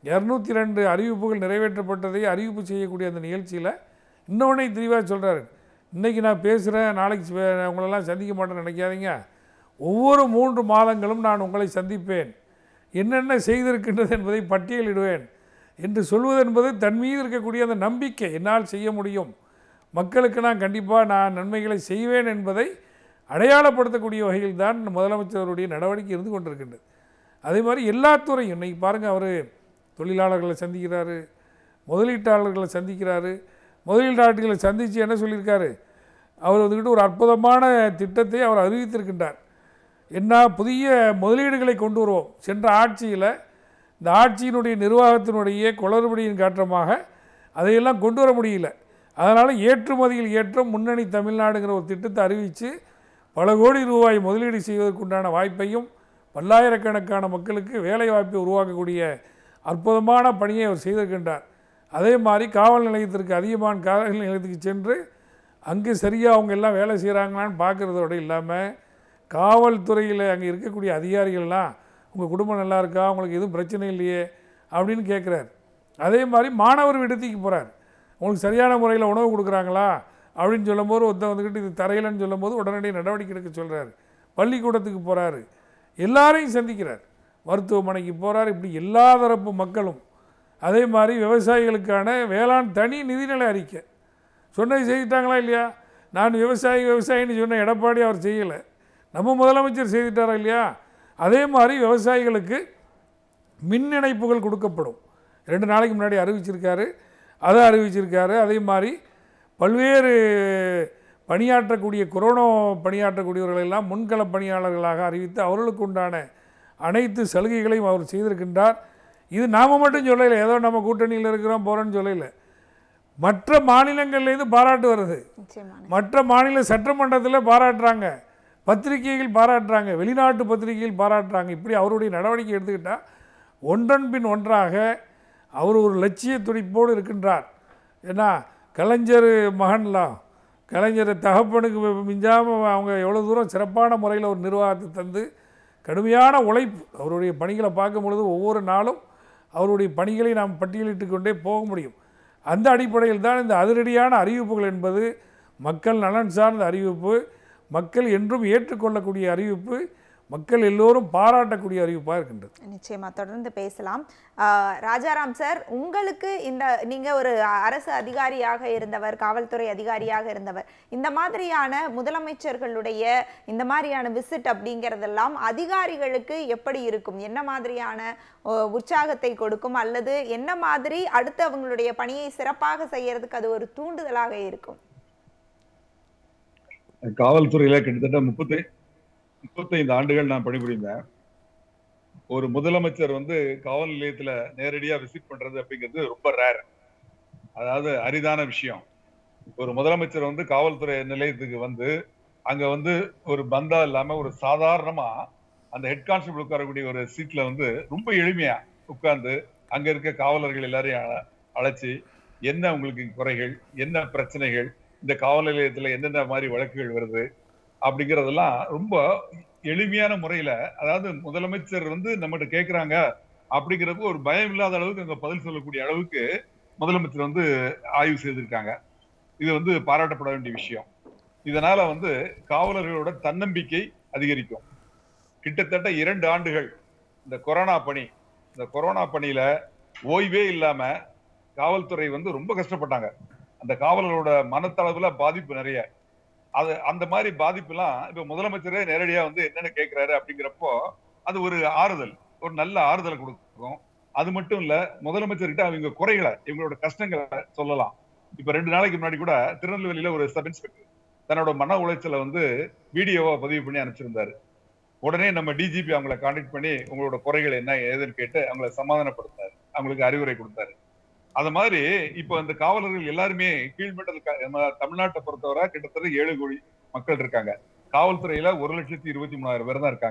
S4: 202 அறிவிப்புகள் நிறைவேற்றப்பட்டதை அறிவிப்பு செய்யக்கூடிய அந்த நிகழ்ச்சியில் இன்னொன்றை தெளிவாக சொல்கிறாரு. இன்றைக்கி நான் பேசுகிறேன், நாளைக்கு உங்களெல்லாம் சந்திக்க மாட்டேன்னு நினைக்காதீங்க. ஒவ்வொரு 3 மாதங்களும் நான் உங்களை சந்திப்பேன், என்னென்ன செய்திருக்கின்றது என்பதை பட்டியலிடுவேன் என்று சொல்வது என்பது தன் மீது இருக்கக்கூடிய அந்த நம்பிக்கை, என்னால் செய்ய முடியும், மக்களுக்கு நான் கண்டிப்பாக நான் நன்மைகளை செய்வேன் என்பதை அடையாளப்படுத்தக்கூடிய வகையில் தான் முதலமைச்சருடைய நடவடிக்கை இருந்து கொண்டிருக்கின்றது. அதே மாதிரி எல்லா துறையும் இன்றைக்கி பாருங்கள், அவர் தொழிலாளர்களை சந்திக்கிறாரு, முதலீட்டாளர்களை சந்திக்கிறாரு. முதலீட்டாளர்களை சந்தித்து என்ன சொல்லியிருக்காரு, அவர் வந்துக்கிட்டு ஒரு அற்புதமான திட்டத்தை அவர் அறிவித்திருக்கின்றார். என்ன புதிய முதலீடுகளை கொண்டு வருவோம். சென்ற ஆட்சியில் இந்த ஆட்சியினுடைய நிர்வாகத்தினுடைய குளறுபடியின் காரணமாக அதையெல்லாம் கொண்டு வர முடியல. அதனால் ஏற்றுமதியில் ஏற்றம் முன்னணி தமிழ்நாடுங்கிற ஒரு திட்டத்தை அறிவித்து பல கோடி ரூபாய் முதலீடு செய்வதற்குண்டான வாய்ப்பையும் பல்லாயிரக்கணக்கான மக்களுக்கு வேலை வாய்ப்பை உருவாக்கக்கூடிய அற்புதமான பணியை அவர் செய்திருக்கின்றார். அதே மாதிரி காவல் நிலையத்திற்கு அதிகமான காவல் நிலையத்துக்கு சென்று அங்கே சரியாக அவங்க எல்லாம் வேலை செய்கிறாங்களான்னு பார்க்குறதோடு இல்லாமல் காவல்துறையில் அங்கே இருக்கக்கூடிய அதிகாரிகள்லாம் உங்கள் குடும்பம் நல்லா இருக்கா, உங்களுக்கு எதுவும் பிரச்சனை இல்லையே அப்படின்னு கேட்குறாரு. அதே மாதிரி மாணவர் விடுதிக்கு போகிறார், உங்களுக்கு சரியான முறையில் உணவு கொடுக்குறாங்களா அப்படின்னு சொல்லும்போது ஒருத்தன் வந்துக்கிட்டு இது தரையிலன்னு சொல்லும்போது உடனடி நடவடிக்கை எடுக்க சொல்கிறார். பள்ளிக்கூடத்துக்கு போகிறாரு, எல்லாரையும் சந்திக்கிறார், மருத்துவமனைக்கு போகிறார். இப்படி எல்லா தரப்பு மக்களும். அதே மாதிரி விவசாயிகளுக்கான வேளாண் தனி நிதிநிலை அறிக்கை சொன்னது செய்துட்டாங்களா இல்லையா? நான் விவசாயின்னு சொன்ன எடப்பாடி அவர் செய்யலை, நம்ம முதலமைச்சர் செய்துட்டாரா இல்லையா? அதே மாதிரி விவசாயிகளுக்கு மின் இணைப்புகள் கொடுக்கப்படும், 2 நாளைக்கு முன்னாடி அறிவிச்சிருக்காரு, அதை அறிவிச்சிருக்காரு. அதே மாதிரி பல்வேறு பணியாற்றக்கூடிய கொரோனா பணியாற்றக்கூடியவர்களெல்லாம் முன்கள பணியாளர்களாக அறிவித்து அவர்களுக்கு உண்டான அனைத்து சலுகைகளையும் அவர் செய்திருக்கின்றார். இது நாம் மட்டும் சொல்லலை, ஏதோ நம்ம கூட்டணியில் இருக்கிறோம் போகிறோன்னு சொல்லலை, மற்ற மாநிலங்கள்லேருந்து பாராட்டு வருது. மற்ற மாநில சட்டமன்றத்தில் பாராட்டுறாங்க, பத்திரிகைகள் பாராட்டுறாங்க, வெளிநாட்டு பத்திரிகைகள் பாராட்டுறாங்க. இப்படி அவருடைய நடவடிக்கை எடுத்துக்கிட்டால் ஒன்றன் பின் ஒன்றாக அவர் ஒரு லட்சிய துடிப்போடு இருக்கின்றார். ஏன்னா கலைஞர் மகன்லாம், கலைஞர் தகப்பனுக்கு மிஞ்சாமல் அவங்க எவ்வளோ தூரம் சிறப்பான முறையில் ஒரு நிர்வாகத்தை தந்து கடுமையான உழைப்பு. அவருடைய பணிகளை பார்க்கும் பொழுது ஒவ்வொரு நாளும் அவருடைய பணிகளை நாம் பட்டியலிட்டு கொண்டே போக முடியும். அந்த அடிப்படையில் தான் இந்த அதிரடியான அறிவிப்புகள் என்பது மக்கள் நலன் சார்ந்த அறிவிப்பு, மக்கள் என்றும் ஏற்றுக்கொள்ளக்கூடிய அறிவிப்பு, மக்கள் எல்லோரும் பாராட்டக்கூடிய அறிவிப்பாக இருக்கின்றது.
S1: நிச்சயமாக தொடர்ந்து பேசலாம். ராஜாராம் சார், உங்களுக்கு நீங்கள் ஒரு அரசு அதிகாரியாக இருந்தவர், காவல்துறை அதிகாரியாக இருந்தவர், இந்த மாதிரியான முதலமைச்சர்களுடைய இந்த மாதிரியான விசிட் அப்படிங்கிறதெல்லாம் அதிகாரிகளுக்கு எப்படி இருக்கும்? என்ன மாதிரியான உற்சாகத்தை கொடுக்கும், அல்லது என்ன மாதிரி அடுத்து அவங்களுடைய பணியை சிறப்பாக செய்யறதுக்கு அது ஒரு தூண்டுதலாக இருக்கும்?
S5: காவல்துறையில கிட்டத்தட்ட 35 ஆண்டுகள் நான் பணிபுரிந்தேன். ஒரு முதலமைச்சர் காவல் நிலையத்துல நேரடியா விசிட் பண்றது அப்படிங்கிறது ரொம்ப ரேர், அதாவது அரிதான விஷயம். ஒரு முதலமைச்சர் காவல்துறை நிலையத்துக்கு அங்க ஒரு பந்தா இல்லாம ஒரு சாதாரணமா அந்த ஹெட் கான்ஸ்டபிள் உட்காரக்கூடிய ஒரு சீட்ல ரொம்ப எளிமையா உட்கார்ந்து அங்க இருக்க காவலர்கள் எல்லாரையும் அழைச்சி என்ன உங்களுக்கு குறைகள், என்ன பிரச்சனைகள், இந்த காவல் நிலையத்துல என்னென்ன மாதிரி வழக்குகள் வருது அப்படிங்கறதெல்லாம் ரொம்ப எளிமையான முறையில, அதாவது முதலமைச்சர் நம்மகிட்ட கேட்கிறாங்க அப்படிங்கிறது ஒரு பயம் இல்லாத அளவுக்கு அங்க பதில் சொல்லக்கூடிய அளவுக்கு முதலமைச்சர் ஆய்வு செய்திருக்காங்க. இது பாராட்டப்பட வேண்டிய விஷயம். இதனால காவலர்களோட தன்னம்பிக்கை அதிகரிக்கும். கிட்டத்தட்ட 2 ஆண்டுகள் இந்த கொரோனா பணியில ஓய்வே இல்லாம காவல்துறை ரொம்ப கஷ்டப்பட்டாங்க. அந்த காவலரோட மனத்தளவுல பாதிப்பு நிறைய. அந்த மாதிரி பாதிப்பு எல்லாம் இப்ப முதலமைச்சரே நேரடியா என்னென்ன கேட்கிறாரு அப்படிங்கிறப்போ அது ஒரு ஆறுதல், ஒரு நல்ல ஆறுதலை கொடுக்கும். அது மட்டும் இல்ல, முதலமைச்சர்கிட்ட அவங்க குறைகளை, இவங்களோட கஷ்டங்களை சொல்லலாம். இப்ப 2 நாளைக்கு முன்னாடி கூட திருநெல்வேலியில ஒரு சப் இன்ஸ்பெக்டர் தன்னோட மன உளைச்சலை வீடியோவா பதிவு பண்ணி அனுப்பிச்சிருந்தாரு. உடனே நம்ம டிஜிபி அவங்களை கான்டாக்ட் பண்ணி உங்களோட குறைகள் என்ன ஏதுன்னு கேட்டு அவங்களை சமாதானப்படுத்தாரு, அவங்களுக்கு அறிவுரை கொடுத்தாரு. அது மாதிரி இப்ப அந்த காவலர்கள் எல்லாருமே கீழ்மட்டத்தில் தமிழ்நாட்டை பொறுத்தவரை கிட்டத்தட்ட 7 கோடி மக்கள் இருக்காங்க. காவல்துறையில 1,23,000 பேர் தான் இருக்காங்க.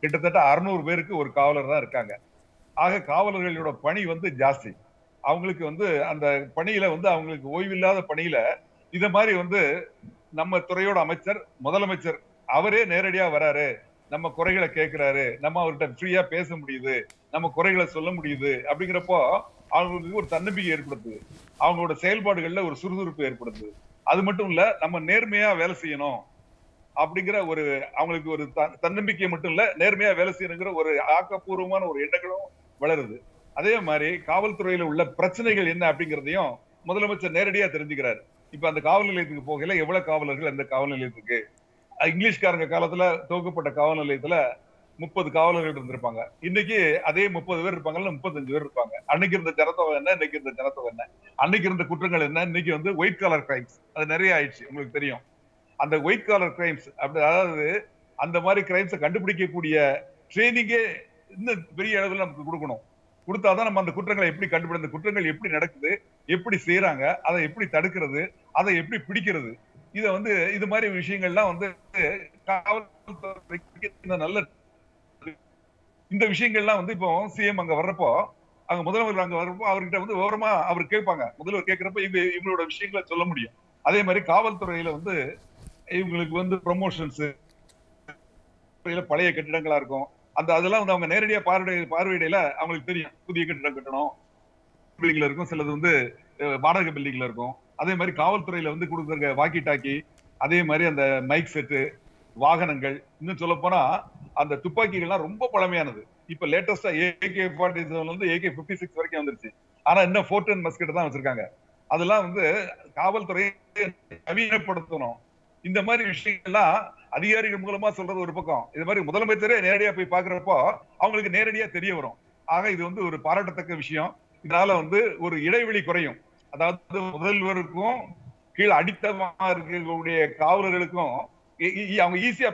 S5: கிட்டத்தட்ட 600 பேருக்கு ஒரு காவலர் தான் இருக்காங்க. ஆக காவலர்களோட பணி வந்து ஜாஸ்தி. அவங்களுக்கு வந்து அந்த பணியில வந்து அவங்களுக்கு ஓய்வில்லாத பணியில இத மாதிரி வந்து நம்ம துறையோட அமைச்சர், முதலமைச்சர் அவரே நேரடியா வராரு, நம்ம குறைகளை கேட்கிறாரு, நம்ம அவர்கிட்ட ஃப்ரீயா பேச முடியுது, நம்ம குறைகளை சொல்ல முடியுது அப்படிங்கிறப்போ அவங்களுக்கு ஒரு தன்னம்பிக்கை ஏற்படுத்துது. அவங்களோட செயல்பாடுகள்ல ஒரு சுறுசுறுப்பு ஏற்படுத்துது. அது மட்டும் இல்ல, நம்ம நேர்மையா வேலை செய்யணும் அப்படிங்கிற ஒரு அவங்களுக்கு ஒரு தன்னம்பிக்கை மட்டும் இல்ல, நேர்மையா வேலை செய்யணுங்கிற ஒரு ஆக்கப்பூர்வமான ஒரு எண்ணங்களும் வளருது. அதே மாதிரி காவல்துறையில உள்ள பிரச்சனைகள் என்ன அப்படிங்கிறதையும் முதலமைச்சர் நேரடியா தெரிஞ்சுக்கிறாரு. இப்ப அந்த காவல் நிலையத்துக்கு போகல எவ்வளவு காவலர்கள் அந்த காவல் நிலையத்துக்கு, இங்கிலீஷ்காரங்க காலத்துல துவக்கப்பட்ட காவல் நிலையத்துல 30 காவலர்கள் இருந்திருப்பாங்க. இன்னைக்கு அதே 30 பேர் இருப்பாங்கல்ல, 35 பேர் இருப்பாங்க. அன்னைக்கு இருந்த ஜனத்தொகை என்ன, இன்னைக்கு இருந்த ஜனத்தொகை என்ன, அன்னைக்கு இருந்த குற்றங்கள் என்ன, இன்னைக்கு வந்து ஒயிட் காலர் கிரைம்ஸ் அது நிறைய ஆயிடுச்சு. உங்களுக்கு தெரியும் அந்த ஒயிட் காலர் கிரைம்ஸ் அப்படி, அதாவது அந்த மாதிரி கிரைம்ஸை கண்டுபிடிக்கக்கூடிய ட்ரைனிங்கே இன்னும் பெரிய அளவில் நமக்கு கொடுக்கணும். கொடுத்தாதான் நம்ம அந்த குற்றங்களை எப்படி கண்டுபிடி, அந்த குற்றங்கள் எப்படி நடக்குது, எப்படி செய்யறாங்க, அதை எப்படி தடுக்கிறது, அதை எப்படி பிடிக்கிறது, இதை வந்து இது மாதிரி விஷயங்கள்லாம் வந்து காவல்துறைக்கு நல்ல இந்த விஷயங்கள்லாம் வந்து இப்போ சிஎம் அங்க வர்றப்போ, அங்க முதல்வர் அங்க வர்றப்போ அவர்கிட்ட வந்து விவரமா அவர் கேட்பாங்க. முதல்வர் கேட்கிறப்ப இவங்களோட விஷயங்களை சொல்ல முடியும். அதே மாதிரி காவல்துறையில வந்து இவங்களுக்கு வந்து ப்ரமோஷன்ஸ் பழைய கட்டிடங்களா இருக்கும், அந்த அதெல்லாம் வந்து அவங்க நேரடியா பார்வையிடையில அவங்களுக்கு தெரியும். புதிய கட்டிடம் கட்டணும் பில்டிங்ல இருக்கும், சிலது வந்து வாடகை பில்டிங்ல இருக்கும். அதே மாதிரி காவல்துறையில வந்து கொடுக்குற வாக்கி டாக்கி, அதே மாதிரி அந்த மைக் செட்டு, வாகனங்கள், இன்னும் சொல்ல போனா அந்த துப்பாக்கிகள்லாம் ரொம்ப பழமையானது. இப்ப லேட்டஸ்டா AK-47 வந்து AK-56 வரைக்கும் வந்துருச்சு. ஆனா இன்னும் 410 மஸ்கெட் தான் வச்சிருக்காங்க. அதெல்லாம் வந்து காவல்துறையை நவீனப்படுத்தணும். இந்த மாதிரி விஷயங்கள்லாம் அதிகாரிகள் மூலமா சொல்றது ஒரு பக்கம், இது மாதிரி முதலமைச்சரே நேரடியா போய் பாக்குறப்போ அவங்களுக்கு நேரடியா தெரிய வரும். ஆக இது வந்து ஒரு பாராட்டத்தக்க விஷயம். இதனால வந்து ஒரு இடைவெளி குறையும். அதாவது முதல்வருக்கும் கீழே அடித்தமா இருக்கக்கூடிய காவலர்களுக்கும் அவங்க ஈஸியா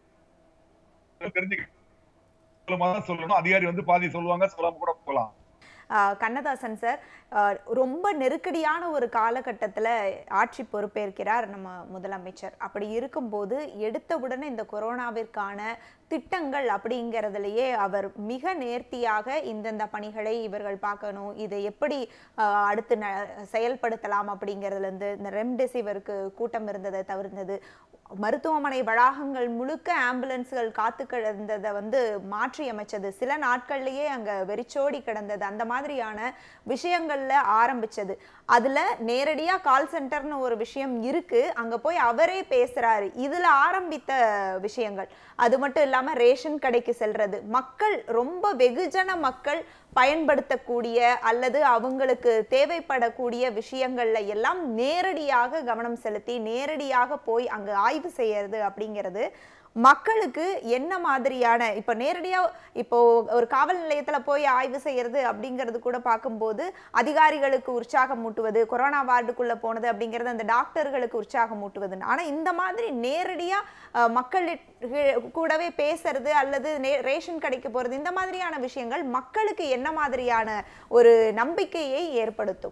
S5: தெரிஞ்சுக்க சொல்லணும். அதிகாரி வந்து பாதி சொல்லுவாங்க, சொல்லாம கூட போகலாம்.
S1: கண்ணதாசன் சார், ரொம்ப நெருக்கடியான ஒரு காலகட்டத்தில் ஆட்சி பொறுப்பேற்கிறார் நம்ம முதலமைச்சர். அப்படி இருக்கும்போது எடுத்த உடனே இந்த கொரோனாவிற்கான திட்டங்கள் அப்படிங்கிறதுலையே அவர் மிக நேர்த்தியாக இந்தந்த பணிகளை இவர்கள் பார்க்கணும், இதை எப்படி அடுத்து செயல்படுத்தலாம் அப்படிங்கிறதுலேருந்து, இந்த ரெம்டெசிவிருக்கு கூட்டம் இருந்ததை தவிர்த்தது, மருத்துவமனை வளாகங்கள் முழுக்க ஆம்புலன்ஸ்கள் காத்து கிடந்ததை வந்து மாற்றி அமைச்சது, சில நாட்கள்லயே அங்க வெறிச்சோடி கிடந்தது, அந்த மாதிரியான விஷயங்கள்ல ஆரம்பிச்சது. அதுல நேரடியா கால் சென்டர்னு ஒரு விஷயம் இருக்கு, அங்க போய் அவரே பேசுறாரு. இதுல ஆரம்பித்த விஷயங்கள். அது மட்டும் இல்லாம ரேஷன் கடைக்கு செல்றது, மக்கள் ரொம்ப வெகுஜன மக்கள் பயன்படுத்தக்கூடிய அல்லது அவங்களுக்கு தேவைப்படக்கூடிய விஷயங்கள்ல எல்லாம் நேரடியாக கவனம் செலுத்தி நேரடியாக போய் அங்க ஆய்வு செய்யறது அப்படிங்கிறது மக்களுக்கு என்ன மாதிரியான, இப்போ நேரடியா இப்போ ஒரு காவல் நிலையத்துல போய் ஆய்வு செய்யறது அப்படிங்கிறது கூட பார்க்கும்போது அதிகாரிகளுக்கு உற்சாகம் மூட்டுவது, கொரோனா வார்டுக்குள்ள போனது அப்படிங்கிறது அந்த டாக்டர்களுக்கு உற்சாகம் மூட்டுவது. ஆனா இந்த மாதிரி நேரடியா மக்கள் கூடவே பேசுறது அல்லது ரேஷன் கடைக்கு போறது, இந்த மாதிரியான விஷயங்கள் மக்களுக்கு என்ன மாதிரியான ஒரு நம்பிக்கையை ஏற்படுத்தும்?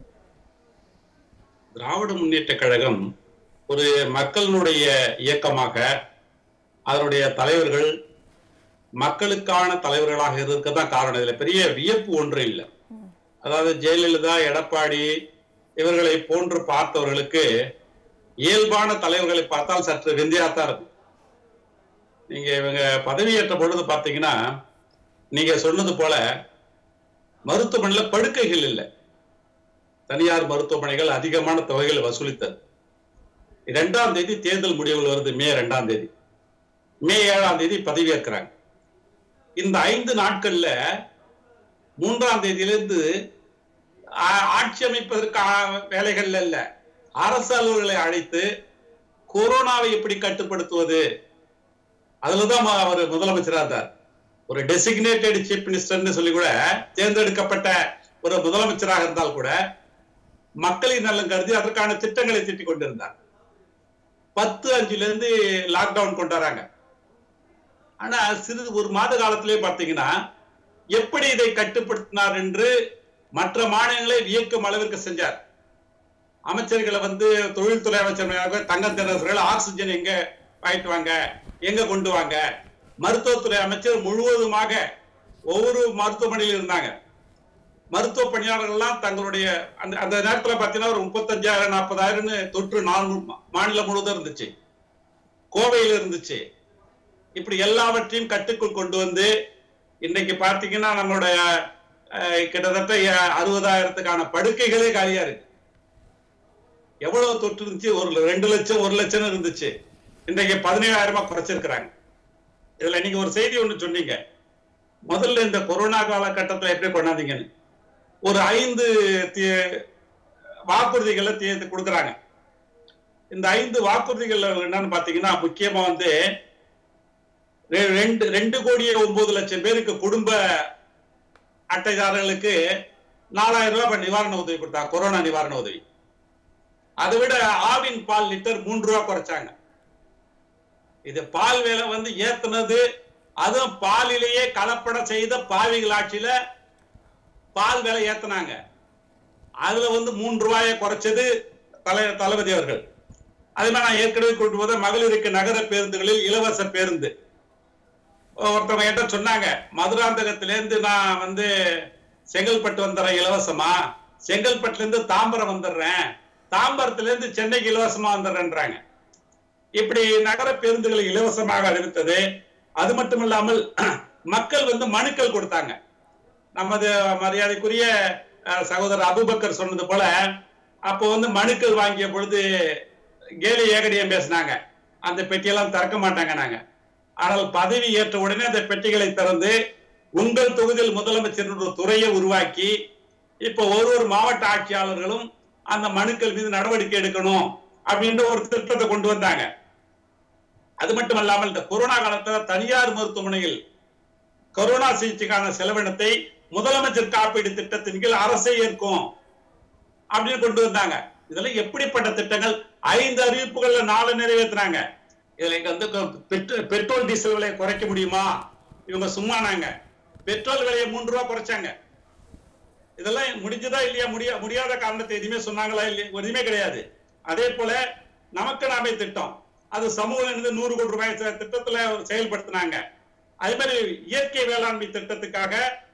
S3: திராவிட முன்னேற்ற கழகம் ஒரு மக்களுடைய இயக்கமாக, அதனுடைய தலைவர்கள் மக்களுக்கான தலைவர்களாக இருக்கதான் காரணம். இதுல பெரிய வியப்பு ஒன்று இல்லை. அதாவது ஜெயலலிதா, எடப்பாடி இவர்களை போன்று பார்த்தவர்களுக்கு இயல்பான தலைவர்களை பார்த்தால் சற்று விந்தியாத்தான் இருக்கும். நீங்க இவங்க பதவியேற்ற பொழுது பார்த்தீங்கன்னா, நீங்க சொன்னது போல மருத்துவமனையில படுக்கைகள் இல்லை. தனியார் மருத்துவமனைகள் அதிகமான தொகைகள் வசூலித்தது. 2ஆம் தேதி தேர்தல் முடிவுகள் வருது, மே 2ஆம் தேதி. மே 7ஆம் தேதி பதவியேற்கிறாங்க. இந்த 5 நாட்கள்ல 3ஆம் தேதியிலிருந்து ஆட்சி அமைப்பதற்கான வேலைகள் இல்ல, அரசு அலுவலர்களை அழைத்து கொரோனாவை எப்படி கட்டுப்படுத்துவது, அதுலதான் அவர் முதலமைச்சராக இருந்தார். ஒரு டெசிக்னேட்டட் சீஃப் மினிஸ்டர்னு சொல்லி கூட தேர்ந்தெடுக்கப்பட்ட ஒரு முதலமைச்சராக இருந்தால் கூட மக்களின் நலன் கருதி அதற்கான திட்டங்களை தீட்டிக் கொண்டிருந்தார். 10/5 லாக்டவுன் கொண்டு வராங்க. ஆனா சிறிது ஒரு மாத காலத்திலே பார்த்தீங்கன்னா எப்படி இதை கட்டுப்படுத்தினார் என்று மற்ற மாநிலங்களை வியக்கும் அளவிற்கு செஞ்சார். அமைச்சர்களை வந்து தொழில்துறை அமைச்சர் தங்கம் தென்னரசர்கள் ஆக்சிஜன் எங்க வாங்கிட்டு வாங்க, எங்க கொண்டு வாங்க, மருத்துவத்துறை அமைச்சர் முழுவதுமாக ஒவ்வொரு மருத்துவமனையில் இருந்தாங்க. மருத்துவ பணியாளர்கள்லாம் தங்களுடைய அந்த நேரத்தில் பார்த்தீங்கன்னா ஒரு 35,000 40,000 தொற்று மாநிலம் முழுவதும் இருந்துச்சு, கோவையில் இருந்துச்சு. இப்படி எல்லாவற்றையும் கட்டுக்குள் கொண்டு வந்து இன்னைக்கு பார்த்தீங்கன்னா நம்மளுடைய கிட்டத்தட்ட 60,000க்கான படுக்கைகளே காலியா இருக்கு. எவ்வளவு தொற்று இருந்துச்சு? ஒரு 2 லட்சம் 1 லட்சம் இருந்துச்சு. இன்றைக்கு 17,000 குறைச்சிருக்கிறாங்க. இதுல நீங்க ஒரு செய்தி ஒண்ணு சொன்னீங்க, முதல்ல இந்த கொரோனா காலகட்டத்தில் எப்படி கொண்டாந்தீங்கன்னு. ஒரு 5 வாக்குறுதிகளை கொடுக்குறாங்க. இந்த 5 வாக்குறுதிகள் என்னன்னு பாத்தீங்கன்னா முக்கியமா வந்து 2,09,00,000 பேருக்கு குடும்ப அட்டைதாரர்களுக்கு 4,000 ரூபாய் நிவாரண உதவி கொடுத்தாங்க, கொரோனா நிவாரண உதவி. அதை விட ஆவின் பால் லிட்டர் 3 ரூபாய் குறைச்சாங்க. இது பால் விலை வந்து ஏத்துனது, அதுவும் பாலிலேயே கலப்படம் செய்த பாவிகள் ஆட்சியில பால் விலை ஏத்துனாங்க. அதுல வந்து 3 ரூபாயை குறைச்சது தளபதி அவர்கள். அதே மாதிரி நான் ஏற்கனவே கொண்டு போத மகளிருக்கு நகர பேருந்துகளில் இலவச பேருந்து. ஒருத்தவங்க என்கிட்ட சொன்னாங்க, மதுராந்தகத்திலேருந்து நான் வந்து செங்கல்பட்டு வந்துடுறேன் இலவசமா, செங்கல்பட்டுல இருந்து தாம்பரம் வந்துடுறேன், தாம்பரத்துல இருந்து சென்னைக்கு இலவசமா வந்துடுறேன்றாங்க. இப்படி நகர பேருந்துகளை இலவசமாக அறிவித்தது. அது மட்டும் இல்லாமல் மக்கள் வந்து மனுக்கள் கொடுத்தாங்க. நமது மரியாதைக்குரிய சகோதரர் அபுபக்கர் சொன்னது போல அப்போ வந்து மனுக்கள் வாங்கிய பொழுது கேலி ஏகடியம் பேசினாங்க, அந்த பெட்டியெல்லாம் திறக்க மாட்டாங்க நாங்க. ஆனால் பதவி ஏற்ற உடனே அந்த பெட்டிகளை திறந்து உங்கள் தொகுதியில் முதலமைச்சர் ஒரு துறையை உருவாக்கி இப்போ ஒரு மாவட்ட ஆட்சியாளர்களும் அந்த மனுக்கள் மீது நடவடிக்கை எடுக்கணும் அப்படின்ற ஒரு திட்டத்தை கொண்டு வந்தாங்க. அது மட்டும் இல்லாமல் இந்த கொரோனா காலத்தில் தனியார் மருத்துவமனையில் கொரோனா சிகிச்சைக்கான செலவினத்தை முதலமைச்சர் காப்பீடு திட்டத்தின் கீழ் அரசே ஏற்கும் அப்படின்னு கொண்டு வந்தாங்க. இதெல்லாம் எப்படிப்பட்ட திட்டங்கள்! 5 அறிவிப்புகள்ல 4 நிறைவேற்றினாங்க. இதுல வந்து பெட்ரோல் டீசல் விலையை குறைக்க முடியுமா? இவங்க சும்மானாங்க. பெட்ரோல் விலையை 3 ரூபாய் குறைச்சாங்க. இதெல்லாம் முடிஞ்சதா இல்லையா? முடியாத காரணத்தை எதுவுமே சொன்னாங்களா? இல்லையா? எதுவுமே கிடையாது. அதே போல நமக்கு நாமே திட்டம், அது சமூக 100 கோடி ரூபாய் திட்டத்துல செயல்படுத்தினாங்க. அதே மாதிரி இயற்கை வேளாண்மை திட்டத்துக்காக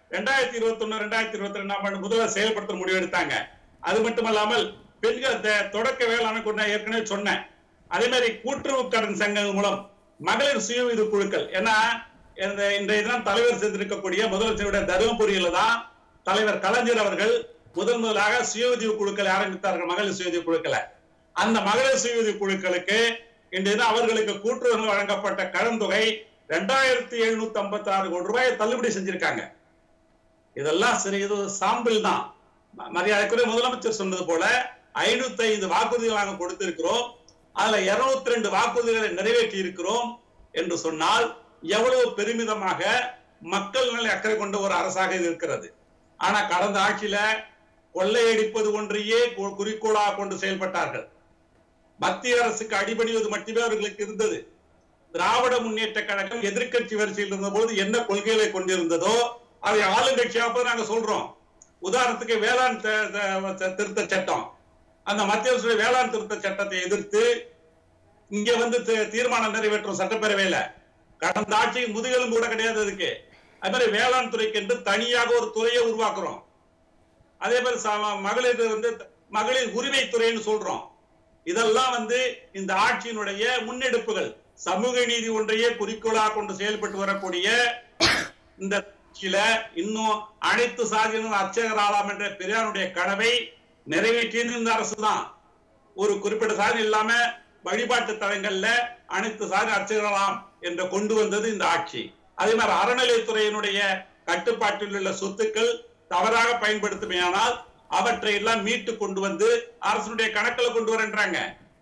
S3: 2021-2022 முதல்ல செயல்படுத்த முடிவெடுத்தாங்க. அது மட்டுமல்லாமல் பெண்கள் தொடக்க வேளாண் கொண்ட ஏற்கனவே சொன்னேன். அதே மாதிரி கூட்டுறவு கடன் சங்கம் மூலம் மகளிர் சுய உதவி குழுக்கள், ஏன்னா இன்றைய தினம் தலைவர் செய்திருக்கக்கூடிய முதலமைச்சருடைய தருமபுரியில தான் தலைவர் கலைஞர் அவர்கள் முதலாக சுய உதவி குழுக்களை ஆரம்பித்தார்கள், மகளிர் சுய உதவி குழுக்களை. அந்த மகளிர் சுய உதவி குழுக்களுக்கு இன்றைய தினம் அவர்களுக்கு கூட்டுறவு வழங்கப்பட்ட கடன் தொகை 2,756 கோடி ரூபாயை தள்ளுபடி செஞ்சிருக்காங்க. இதெல்லாம் சரி, இது சாம்பிள் தான். மரியாதைக்குரிய முதலமைச்சர் சொன்னது போல 505 வாக்குறுதிகள் நாங்கள் கொடுத்திருக்கிறோம், அதுல 202 வாக்குறுதிகளை நிறைவேற்றி இருக்கிறோம் என்று சொன்னால் எவ்வளவு பெருமிதமாக மக்கள் நல அக்கறை கொண்ட ஒரு அரசாக இது இருக்கிறது. ஆனா கடந்த ஆட்சியில கொள்ளையடிப்பது ஒன்றையே குறிக்கோளாக கொண்டு செயல்பட்டார்கள். மத்திய அரசுக்கு அடிபணிவது மட்டுமே அவர்களுக்கு இருந்தது. திராவிட முன்னேற்ற கழகம் எதிர்கட்சி வரிசையில் இருந்த போது என்ன கொள்கைகளை கொண்டிருந்ததோ அதை ஆளுங்கட்சியாக நாங்க சொல்றோம். உதாரணத்துக்கு வேளாண் திருத்த சட்டம், அந்த மத்திய அரசு வேளாண் திருத்த சட்டத்தை எதிர்த்து இங்க வந்து தீர்மானம் நிறைவேற்றும் சட்டப்பேரவையில கடந்த ஆட்சியின் முதுகெலும் கூட கிடையாது அதுக்கு. அதே மாதிரி வேளாண் துறைக்கு என்று தனியாக ஒரு துறையை உருவாக்குறோம். அதே மாதிரி மகளிர் வந்து மகளிர் உரிமை துறைன்னு சொல்றோம். இதெல்லாம் வந்து இந்த ஆட்சியினுடைய முன்னெடுப்புகள். சமூக நீதி ஒன்றையே குறிக்கோளாக கொண்டு செயல்பட்டு வரக்கூடிய இந்த ஆட்சியில இன்னும் அனைத்து சாதியினரும் அர்ச்சகர் ஆலாம் என்ற பெரியாருடைய கனவை நிறைவேற்றியது இந்த அரசு தான். ஒரு குறிப்பிட்ட சாதி இல்லாம வழிபாட்டு தலங்கள்ல அனைத்து சாதி அர்ச்சகராம் என்று கொண்டு வந்தது இந்த ஆட்சி. அதே மாதிரி அறநிலையத்துறையினுடைய கட்டுப்பாட்டில் உள்ள சொத்துக்கள் தவறாக பயன்படுத்துமையானால் அவற்றை எல்லாம் மீட்டு கொண்டு வந்து அரசுடைய கணக்கில் கொண்டு வரன்றாங்க.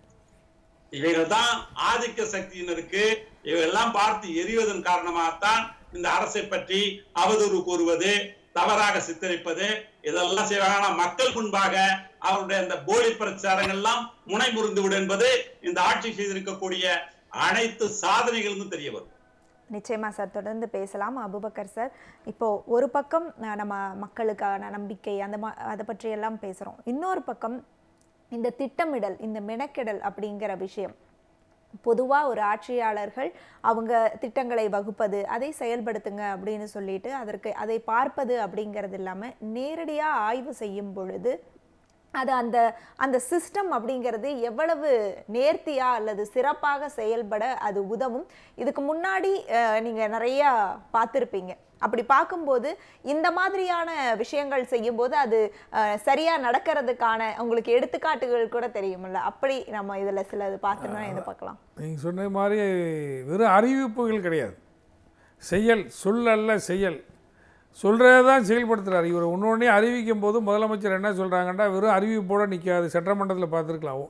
S3: இவைகள் தான் ஆதிக்க சக்தியினருக்கு இவையெல்லாம் பார்த்து எரிவதன் காரணமாகத்தான் இந்த அரசை பற்றி அவதூறு கூறுவது, தவறாக சித்தரிப்பது, இதெல்லாம் செய்வாங்க. மக்கள் முன்பாக அவருடைய அந்த போலி பிரச்சாரங்கள்லாம் முனை முறிந்து விடும் என்பது இந்த ஆட்சி செய்திருக்கக்கூடிய அனைத்து சாதனைகளும் தெரிய வரும்.
S1: நிச்சயமா சார், தொடர்ந்து பேசலாம். அபுபக்கர் சார், இப்போ ஒரு பக்கம் நம்ம மக்களுக்கான நம்பிக்கை அதை பற்றி எல்லாம் பேசுறோம், இன்னொரு பக்கம் இந்த திட்டமிடல், இந்த மெனக்கெடல் அப்படிங்கிற விஷயம் பொதுவாக ஒரு ஆட்சியாளர்கள் அவங்க திட்டங்களை வகுப்பது, அதை செயல்படுத்துங்க அப்படின்னு சொல்லிட்டு அதை பார்ப்பது அப்படிங்கிறது இல்லாமல் நேரடியாக ஆய்வு செய்யும் பொழுது அது அந்த சிஸ்டம் அப்படிங்கிறது எவ்வளவு நேர்த்தியாக அல்லது சிறப்பாக செயல்பட அது உதவும். இதுக்கு முன்னாடி நீங்கள் நிறையா பார்த்துருப்பீங்க. அப்படி பார்க்கும்போது இந்த மாதிரியான விஷயங்கள் செய்யும்போது அது சரியாக நடக்கிறதுக்கான உங்களுக்கு எடுத்துக்காட்டுகள் கூட தெரியுமில்ல, அப்படி நம்ம இதில் சிலது பார்த்தோம்னா எதை பார்க்கலாம்?
S4: நீங்கள் சொன்ன மாதிரி வெறும் அறிவிப்புகள் கிடையாது, செயல். சொல்லல்ல செயல். சொல்கிறத தான் செயல்படுத்துகிறார். இவர் ஒன்றொன்னே அறிவிக்கும் போது முதலமைச்சர் என்ன சொல்கிறாங்கன்னா, வெறும் அறிவிப்போடு நிற்காது. சட்டமன்றத்தில் பார்த்துருக்கலாம்,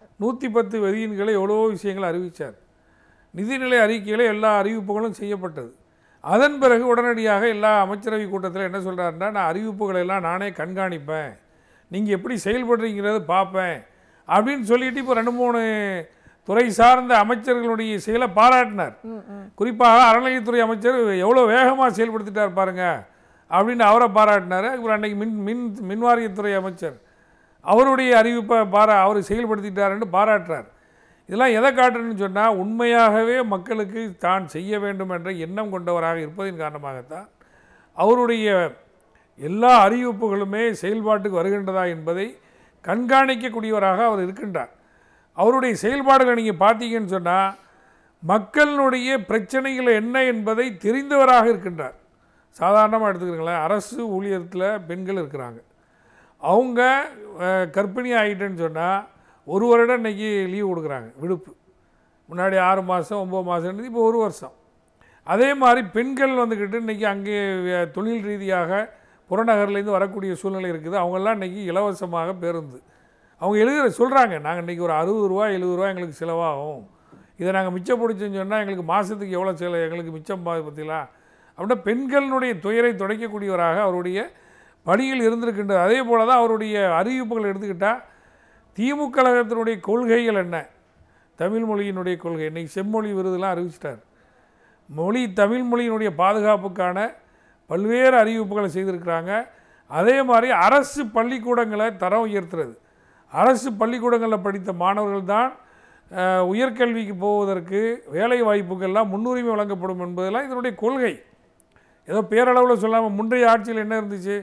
S4: 110 விதிகளை எவ்வளோ விஷயங்களை அறிவித்தார். நிதிநிலை அறிக்கையில் எல்லா அறிவிப்புகளும் செய்யப்பட்டது. அதன் பிறகு உடனடியாக எல்லா அமைச்சரவை கூட்டத்தில் என்ன சொல்கிறாருன்னா, நான் அறிவிப்புகளை எல்லாம் நானே கண்காணிப்பேன், நீங்கள் எப்படி செயல்படுறீங்கிறது பார்ப்பேன் அப்படின்னு சொல்லிட்டு இப்போ 2-3 துறை சார்ந்த அமைச்சர்களுடைய செயலை பாராட்டினார். குறிப்பாக அறநிலையத்துறை அமைச்சர் எவ்வளோ வேகமாக செயல்படுத்திட்டார் பாருங்க அப்படின்னு அவரை பாராட்டினார். அப்புறம் அன்றைக்கி மின் வாரியத்துறை அமைச்சர் அவருடைய அறிவிப்பை அவர் செயல்படுத்திட்டாருன்னு பாராட்டுறார். இதெல்லாம் எதை காட்டுன்னு சொன்னால், உண்மையாகவே மக்களுக்கு தான் செய்ய வேண்டும் என்ற எண்ணம் கொண்டவராக இருப்பதின் காரணமாகத்தான் அவருடைய எல்லா அறிவிப்புகளுமே செயல்பாட்டுக்கு வருகின்றதா என்பதை கண்காணிக்கக்கூடியவராக அவர் இருக்கின்றார். அவருடைய செயல்பாடுகளை நீங்கள் பார்த்தீங்கன்னு சொன்னால், மக்களுடைய பிரச்சனைகள் என்ன என்பதை தெரிந்தவராக இருக்கின்றார். சாதாரணமாக எடுத்துக்கிறீங்களேன், அரசு ஊழியத்தில் பெண்கள் இருக்கிறாங்க. அவங்க கர்ப்பிணி ஆகிட்டேன்னு சொன்னால் 1 வருடம் இன்றைக்கி லீவ் கொடுக்குறாங்க, விடுப்பு. முன்னாடி 6 மாதம் 9 மாதம், இப்போ 1 வருஷம். அதே மாதிரி பெண்கள் வந்துக்கிட்டு இன்றைக்கி அங்கே தொழில் ரீதியாக புறநகர்லேருந்து வரக்கூடிய சூழ்நிலை இருக்குது. அவங்கெல்லாம் இன்றைக்கி இலவசமாக பேருந்து அவங்க சொல்கிறாங்க, நாங்கள் இன்றைக்கி ஒரு 60 ரூபா 70 ரூபா எங்களுக்கு செலவாகும், இதை நாங்கள் மிச்சப்பிடிச்சோன்னு சொன்னால் எங்களுக்கு மாதத்துக்கு எவ்வளோ எங்களுக்கு மிச்சம் பார்த்தீங்களா அப்படின்னா பெண்களினுடைய துயரை துடைக்கக்கூடியவராக அவருடைய பணியில் இருந்திருக்கின்றது. அதே போல் தான் அவருடைய அறிவிப்புகள் எடுத்துக்கிட்டால், திமுக கழகத்தினுடைய கொள்கைகள் என்ன, தமிழ் மொழியினுடைய கொள்கை. இன்றைக்கி செம்மொழி விருதுலாம் அறிவிச்சிட்டார். தமிழ் மொழியினுடைய பாதுகாப்புக்கான பல்வேறு அறிவிப்புகளை செய்திருக்கிறாங்க. அதே மாதிரி அரசு பள்ளிக்கூடங்களை தரம் உயர்த்துறது. அரசு பள்ளிக்கூடங்களில் படித்த மாணவர்கள் தான் உயர்கல்விக்கு போவதற்கு வேலை வாய்ப்புகள்லாம் முன்னுரிமை வழங்கப்படும் என்பதெல்லாம் இதனுடைய கொள்கை. ஏதோ பேரளவில் சொல்லாமல், முந்தைய ஆட்சியில் என்ன இருந்துச்சு,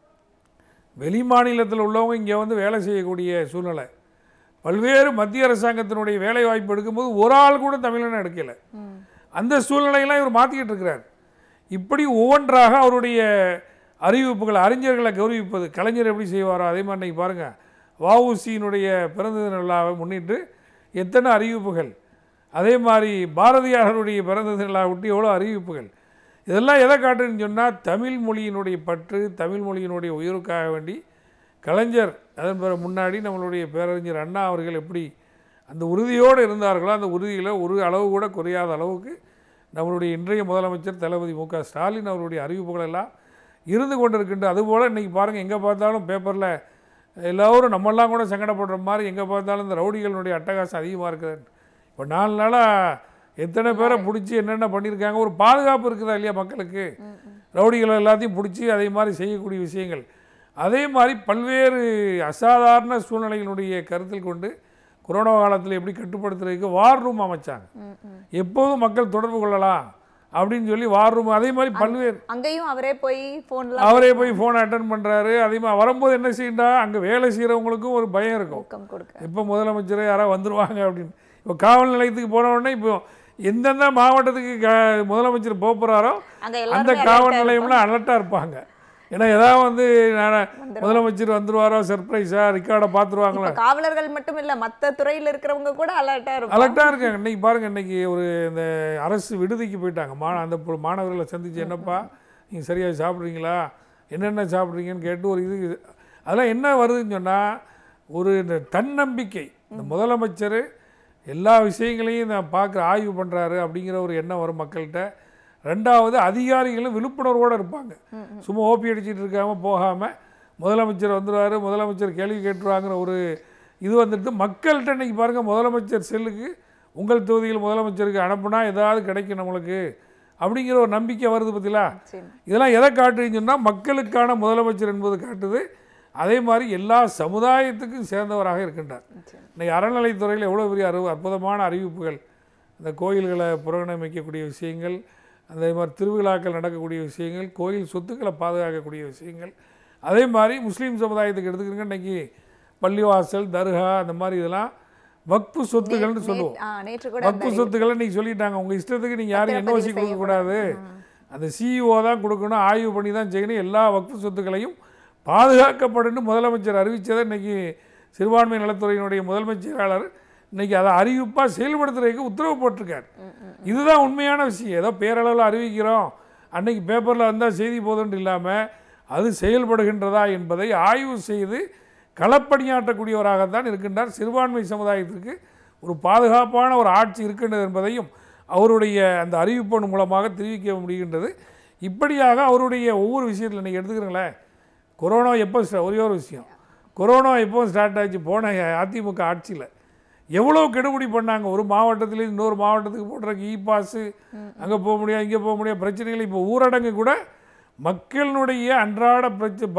S4: வெளி மாநிலத்தில் உள்ளவங்க இங்கே வந்து வேலை செய்யக்கூடிய சூழ்நிலை. பல்வேறு மத்திய அரசாங்கத்தினுடைய வேலை வாய்ப்பு எடுக்கும்போது ஒரு ஆள் கூட தமிழனை எடுக்கலை. அந்த சூழ்நிலையெல்லாம் இவர் மாற்றிக்கிட்டு இருக்கிறார். இப்படி ஒவ்வொன்றாக அவருடைய அறிவிப்புகள், அறிஞர்களை கௌரவிப்பது, கலைஞர் எப்படி செய்வாரோ அதே மாதிரி இன்றைக்கி பாருங்கள், வஉசியினுடைய பிறந்த தின விழாவை முன்னிட்டு எத்தனை அறிவிப்புகள், அதே மாதிரி பாரதியாருடைய பிறந்த தின விழா விட்டு எவ்வளோ அறிவிப்புகள். இதெல்லாம் எதை காட்டுன்னு சொன்னால், தமிழ் மொழியினுடைய பற்று, தமிழ் மொழியினுடைய உயர்வுக்காக வேண்டி கலைஞர், அதன் பிறகு முன்னாடி நம்மளுடைய பேரறிஞர் அண்ணா அவர்கள் எப்படி அந்த உறுதியோடு இருந்தார்களோ, அந்த உறுதியில் ஒரு அளவு கூட குறையாத அளவுக்கு நம்மளுடைய இன்றைய முதலமைச்சர் தளபதி மு க ஸ்டாலின் அவருடைய அறிவிப்புகள் எல்லாம் இருந்து கொண்டிருக்கின்ற. அதுபோல் இன்றைக்கி பாருங்கள், எங்கே பார்த்தாலும் பேப்பரில் எல்லோரும் நம்மெல்லாம் கூட சங்கடப்படுற மாதிரி எங்கே பார்த்தாலும் இந்த ரவுடிகளுடைய அட்டகாசம் அதிகமாக இருக்குது. இப்போ 4 நாளாக எத்தனை பேரை பிடிச்சி என்னென்ன பண்ணியிருக்காங்க. ஒரு பாதுகாப்பு இருக்குதா இல்லையா மக்களுக்கு? ரவுடிகளை எல்லாத்தையும் பிடிச்சி அதே மாதிரி செய்யக்கூடிய விஷயங்கள். அதே மாதிரி பல்வேறு அசாதாரண சூழ்நிலைகளுடைய கருத்தில் கொண்டு கொரோனா காலத்தில் எப்படி கட்டுப்படுத்துறதுக்கு வார் ரூம் அமைச்சாங்க. எப்போதும் மக்கள் தொடர்பு கொள்ளலாம் அப்படின்னு சொல்லி வார் ரூம். அதே மாதிரி பல்வேறு
S1: அங்கேயும் அவரே போய்
S4: ஃபோன் அட்டன் பண்ணுறாரு. அதே மாதிரி வரும்போது என்ன செய்யண்டா, அங்கே வேலை செய்கிறவங்களுக்கும் ஒரு பயம் இருக்கும், இப்போ முதலமைச்சர் யாராவது வந்துடுவாங்க அப்படின்னு. இப்போ காவல் நிலையத்துக்கு போன உடனே இப்போ எந்தெந்த மாவட்டத்துக்கு முதலமைச்சர் போகிறாரோ அந்த காவல் நிலையம்லாம் அலர்ட்டாக இருப்பாங்க. ஏன்னா ஏதாவது வந்து முதலமைச்சர் வந்துருவாரோ, சர்ப்ரைஸாக ரெக்கார்டை பார்த்துருவாங்களா.
S1: காவலர்கள் மட்டும் இல்லை, மற்ற துறையில் இருக்கிறவங்க கூட அலர்ட்டாக
S4: இருக்காங்க. இன்றைக்கி பாருங்கள், இன்றைக்கி ஒரு இந்த அரசு விடுதிக்கு போயிட்டாங்க. அந்த மாணவர்களை சந்தித்து, என்னப்பா நீங்கள் சரியாக சாப்பிட்றீங்களா, என்னென்ன சாப்பிட்றீங்கன்னு கேட்டு ஒரு இது. அதெல்லாம் என்ன வருதுன்னு சொன்னால், ஒரு தன்னம்பிக்கை. இந்த முதலமைச்சர் எல்லா விஷயங்களையும் நான் ஆய்வு பண்ணுறாரு அப்படிங்கிற ஒரு எண்ணம் வரும் மக்கள்கிட்ட. ரெண்டாவது, அதிகாரிகளும் விழிப்புணர்வோடு இருப்பாங்க. சும்மா ஓபி அடிச்சுட்டு இருக்காமல் போகாமல் முதலமைச்சர் வந்துடுவார், முதலமைச்சர் கேள்வி கேட்டுருவாங்கிற ஒரு இது வந்துட்டு மக்கள்கிட்ட இன்றைக்கி பாருங்கள், முதலமைச்சர் செல்லுக்கு உங்கள் தொகுதியில் முதலமைச்சருக்கு அனுப்புனா ஏதாவது கிடைக்கும் நம்மளுக்கு அப்படிங்கிற ஒரு நம்பிக்கை வருது பார்த்தீங்களா. இதெல்லாம் எதை காட்டுன்னு சொன்னால், மக்களுக்கான முதலமைச்சர் என்பது காட்டுது. அதே மாதிரி எல்லா சமுதாயத்துக்கும் சேர்ந்தவராக இருக்கின்றார். இன்றைக்கி அறநிலைத்துறையில் எவ்வளோ பெரிய அற்புதமான அறிவிப்புகள் இந்த கோயில்களை புறக்கணிக்கக்கூடிய விஷயங்கள், அதே மாதிரி திருவிழாக்கள் நடக்கக்கூடிய விஷயங்கள், கோயில் சொத்துக்களை பாதுகாக்கக்கூடிய விஷயங்கள், அதே மாதிரி முஸ்லீம் சமுதாயத்துக்கு எடுத்துக்கிறீங்க இன்றைக்கி பள்ளிவாசல், தர்கா, அந்த மாதிரி இதெல்லாம் வக்ஃபு சொத்துக்கள்னு சொல்லுவோம். வக்ஃபு சொத்துக்களை இன்றைக்கி சொல்லிட்டாங்க, உங்கள் இஷ்டத்துக்கு நீங்கள் யாரும் என்ஓசி கொடுக்கக்கூடாது, அந்த சிஇஓ தான் கொடுக்கணும், ஆய்வு பண்ணி தான் செய்யணும், எல்லா வக்ஃபு சொத்துக்களையும் பாதுகாக்கப்படும் முதலமைச்சர் அறிவித்ததை இன்றைக்கி சிறுபான்மை நலத்துறையினுடைய முதன்மைச் செயலாளர் இன்றைக்கி அதை அறிவிப்பாக செயல்படுத்துறதுக்கு உத்தரவு போட்டிருக்கார். இதுதான் உண்மையான விஷயம். ஏதோ பேரளவில் அறிவிக்கிறோம், அன்றைக்கி பேப்பரில் வந்தால் செய்தி போதுன்னு இல்லாமல் அது செயல்படுகின்றதா என்பதை ஆய்வு செய்து களப்பணியாற்றக்கூடியவராகத்தான் இருக்கின்றார். சிறுபான்மை சமுதாயத்திற்கு ஒரு பாதுகாப்பான ஒரு ஆட்சி இருக்கின்றது என்பதையும் அவருடைய அந்த அறிவிப்பின் மூலமாக தெரிவிக்க முடிகின்றது. இப்படியாக அவருடைய ஒவ்வொரு விஷயத்தில் இன்றைக்கி எடுத்துக்கிறீங்களேன், கொரோனா எப்போ ஒரே ஒரு விஷயம், கொரோனா எப்போ ஸ்டார்ட் ஆச்சு, போன அதிமுக ஆட்சியில் எவ்வளோ கெடுபிடி பண்ணாங்க. ஒரு மாவட்டத்துலேருந்து இன்னொரு மாவட்டத்துக்கு போடுறதுக்கு பாஸு, அங்கே போக முடியாது, இங்கே போக முடியாது, பிரச்சனைகள். இப்போ ஊரடங்கு கூட மக்களினுடைய அன்றாட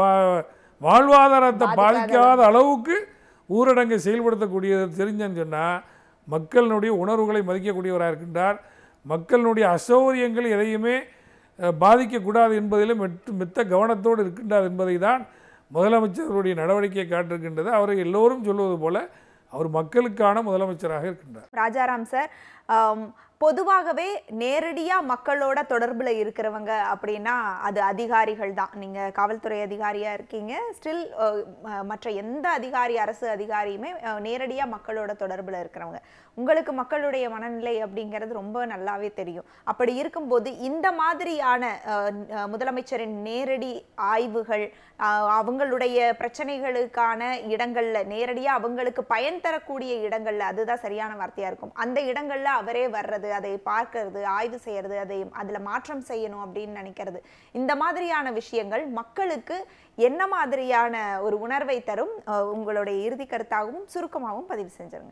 S4: வாழ்வாதாரத்தை பாதிக்காத அளவுக்கு ஊரடங்கை செயல்படுத்தக்கூடியது தெரிஞ்சன்னு சொன்னால் மக்களினுடைய உணர்வுகளை மதிக்கக்கூடியவராக இருக்கின்றார். மக்களினுடைய அசௌகரியங்கள் எதையுமே பாதிக்கக்கூடாது என்பதிலும் மெத்த கவனத்தோடு இருக்கின்றார் என்பதை தான் முதலமைச்சருடைய நடவடிக்கை காட்டிருக்கின்றது. அவரை எல்லோரும் சொல்வது போல அவர் மக்களுக்கான முதலமைச்சராக இருக்கின்றார்.
S1: ராஜாராம் சார், பொதுவாகவே நேரடியாக மக்களோட தொடர்பில் இருக்கிறவங்க அப்படின்னா அது அதிகாரிகள் தான். நீங்கள் காவல்துறை அதிகாரியாக இருக்கீங்க, ஸ்டில் மற்ற எந்த அதிகாரி, அரசு அதிகாரியுமே நேரடியாக மக்களோட தொடர்பில் இருக்கிறவங்க. உங்களுக்கு மக்களுடைய மனநிலை அப்படிங்கிறது ரொம்ப நல்லாவே தெரியும். அப்படி இருக்கும்போது இந்த மாதிரியான முதலமைச்சரின் நேரடி ஆய்வுகள், அவங்களுடைய பிரச்சனைகளுக்கான இடங்களில் நேரடியாக அவங்களுக்கு பயன் தரக்கூடிய இடங்களில், அதுதான் சரியான வார்த்தையாக இருக்கும், அந்த இடங்களில் அவரே வர்றது, அதை பார்க்கறது, ஆய்வு செய்யறது, அதை அதில் மாற்றம் செய்யணும் அப்படின்னு நினைக்கிறது, இந்த மாதிரியான விஷயங்கள் மக்களுக்கு என்ன மாதிரியான ஒரு உணர்வை தரும்? உங்களுடைய இறுதி கருத்தாகவும் சுருக்கமாகவும் பதிவு செஞ்சிருங்க.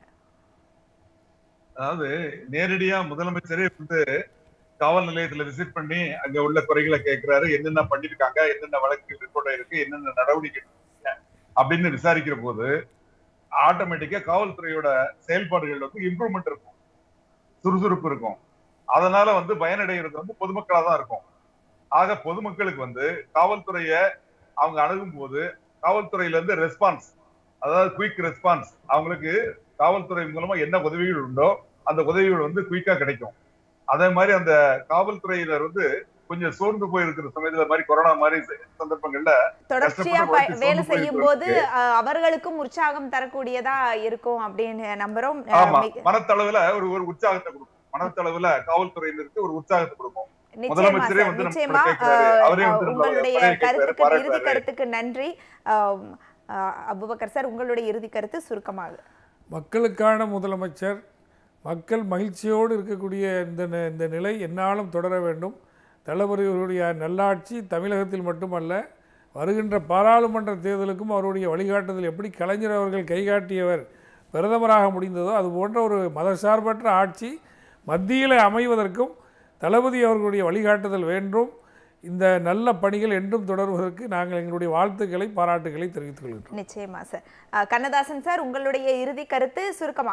S5: அதாவது நேரடியா முதலமைச்சரே வந்து காவல் நிலையத்துல விசிட் பண்ணி அங்க உள்ள குறைகளை கேட்கிறாரு, என்னென்ன பண்ணிருக்காங்க, என்னென்ன வழக்குகள் ரிப்போர்ட் இருக்கு, என்னென்ன நடவடிக்கை அப்படின்னு விசாரிக்கிற போது ஆட்டோமேட்டிக்கா காவல்துறையோட செயல்பாடுகள் வந்து இம்ப்ரூவ்மெண்ட் இருக்கும், சுறுசுறுப்பு இருக்கும். அதனால வந்து பயனடைகிறது வந்து பொதுமக்களா தான் இருக்கும். ஆக பொதுமக்களுக்கு வந்து காவல்துறைய அவங்க அணுகும் போது காவல்துறையில இருந்து ரெஸ்பான்ஸ், அதாவது குயிக் ரெஸ்பான்ஸ், அவங்களுக்கு காவல்துறை மூலமா என்ன உதவிகள் உண்டோ அந்த உதவிகள் வந்து குயிக்கா கிடைக்கும். அதே மாதிரி அந்த காவல்துறையினர் வந்து கொஞ்சம் சோர்ந்து போயிருக்கிற சமயத்துல மாதிரி கொரோனா மாதிரி சந்தர்ப்பங்கள்ல
S1: தொடர்ச்சியா வேலை செய்யும் போது அவர்களுக்கும் உற்சாகம் தரக்கூடியதா இருக்கும் அப்படின்னு நம்புறோம்.
S5: மனத்தளவுல ஒரு உற்சாகத்தை கொடுக்கும், மனத்தளவுல காவல்துறையினருக்கு ஒரு உற்சாகத்தை கொடுக்கும். முதலமைச்சரே வந்து
S1: உங்களுடைய இறுதி கருத்துக்கு நன்றி. அபுபக்கர் சார், உங்களுடைய இறுதி கருத்து சுருக்கமாக.
S4: மக்களுக்கான முதலமைச்சர், மக்கள் மகிழ்ச்சியோடு இருக்கக்கூடிய இந்த நிலை என்னாலும் தொடர வேண்டும். தளபதியுடைய நல்லாட்சி தமிழகத்தில் மட்டுமல்ல, வருகின்ற பாராளுமன்ற தேர்தலுக்கும் அவருடைய வழிகாட்டுதல் எப்படி கலைஞர் அவர்கள் கைகாட்டியவர் பிரதமராக முடிந்ததோ அது போன்ற ஒரு மதசார்பற்ற ஆட்சி மத்தியில் அமைவதற்கும் தளபதி அவர்களுடைய வழிகாட்டுதல் வேண்டும். இந்த நல்ல பணிகள் என்றும் தொடர்வதற்கு நாங்கள் எங்களுடைய வாழ்த்துக்களை, பாராட்டுகளை தெரிவித்துக் கொள்கிறோம்.
S1: நிச்சயமா சார். கண்ணதாசன் சார், உங்களுடைய இறுதி கருத்து சுருக்கமா.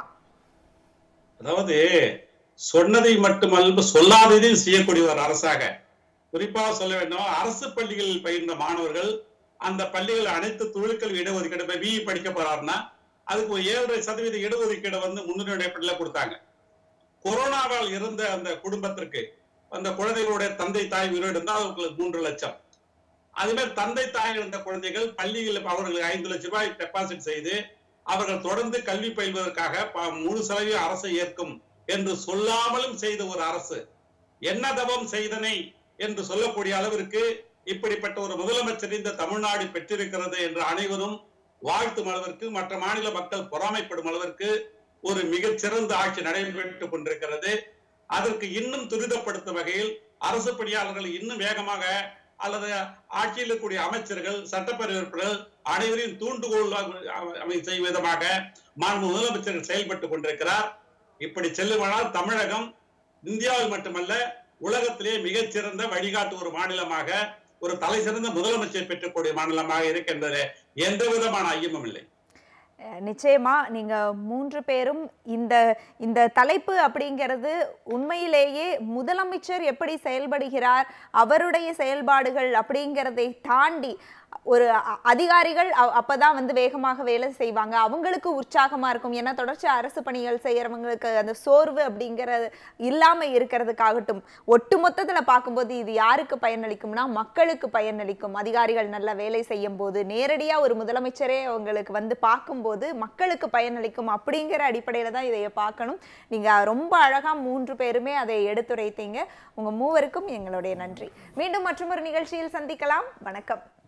S3: அதாவது சொன்னதை மட்டுமல்ல சொல்லாததையும் செய்யக்கூடிய ஒரு அரசாக, குறிப்பாக சொல்ல வேண்டும், அரசு பள்ளிகளில் பயின்ற மாணவர்கள் அந்த பள்ளிகள் அனைத்து தொழிற்கல்வி இடஒதுக்கீடு பிஇ படிக்க போறாருன்னா அதுக்கு ஒரு 7.5% இடஒதுக்கீடு வந்து முன்னுரிமை பள்ளியில கொடுத்தாங்க. கொரோனாவால் இருந்த அந்த குடும்பத்திற்கு அந்த குழந்தைகளுடைய தந்தை தாய் உயிரோடு இருந்தால் அவர்களுக்கு 3 லட்சம். அதே மாதிரி தந்தை தாய் இருந்த குழந்தைகள் பள்ளிகளில் அவர்களுக்கு 5 லட்சம் ரூபாய் டெபாசிட் செய்து அவர்கள் தொடர்ந்து கல்வி பயில்வதற்காக முழு செலவையும் அரசு ஏற்கும் என்று சொல்லாமலும் செய்த ஒரு அரசு, என்ன தவம் செய்தனை என்று சொல்லக்கூடிய அளவிற்கு இப்படிப்பட்ட ஒரு முதலமைச்சர் இந்த தமிழ்நாடு பெற்றிருக்கிறது என்று அனைவரும் வாழ்த்தும் அளவிற்கு, மற்ற மாநில மக்கள் பொறாமைப்படும் அளவிற்கு ஒரு மிகச்சிறந்த ஆட்சி நடைபெற்றுக் கொண்டிருக்கிறது. அதற்கு இன்னும் துரிதப்படுத்தும் வகையில் அரசு பணியாளர்கள் இன்னும் வேகமாக அல்லது ஆட்சியில் இருக்கக்கூடிய அமைச்சர்கள், சட்டப்பேரவை உறுப்பினர்கள் அனைவரையும் தூண்டுகோல் செய்யும் விதமாக மாண்பு முதலமைச்சர்கள் செயல்பட்டுக் கொண்டிருக்கிறார். இப்படி செல்லுமானால் தமிழகம் இந்தியாவில் மட்டுமல்ல உலகத்திலே மிகச்சிறந்த வழிகாட்டு ஒரு மாநிலமாக, ஒரு தலை சிறந்த முதலமைச்சர் பெற்றக்கூடிய மாநிலமாக இருக்கின்றது, எந்த விதமான ஐயமும் இல்லை.
S1: நிச்சயமா நீங்க 3 பேரும் இந்த இந்த தலைப்பு அப்படிங்கிறது உண்மையிலேயே முதலமைச்சர் எப்படி செயல்படுகிறார், அவருடைய செயல்பாடுகள் அப்படிங்கிறதை தாண்டி ஒரு அதிகாரிகள் அப்பதான் வந்து வேகமாக வேலை செய்வாங்க, அவங்களுக்கு உற்சாகமா இருக்கும். ஏன்னா தொடர்ச்சி அரசு பணிகள் செய்யறவங்களுக்கு அந்த சோர்வு அப்படிங்கிறது இல்லாம இருக்கிறதுக்காகட்டும், ஒட்டு மொத்தத்துல பார்க்கும்போது இது யாருக்கு பயனளிக்கும்னா மக்களுக்கு பயனளிக்கும். அதிகாரிகள் நல்ல வேலை செய்யும் போது நேரடியா ஒரு முதலமைச்சரே அவங்களுக்கு வந்து பார்க்கும்போது மக்களுக்கு பயனளிக்கும் அப்படிங்கிற அடிப்படையில தான் இதை பார்க்கணும். நீங்க ரொம்ப அழகா 3 பேருமே அதை எடுத்துரைத்தீங்க. உங்க மூவருக்கும் எங்களுடைய நன்றி. மீண்டும் மற்றொரு நிகழ்ச்சியில் சந்திக்கலாம். வணக்கம்.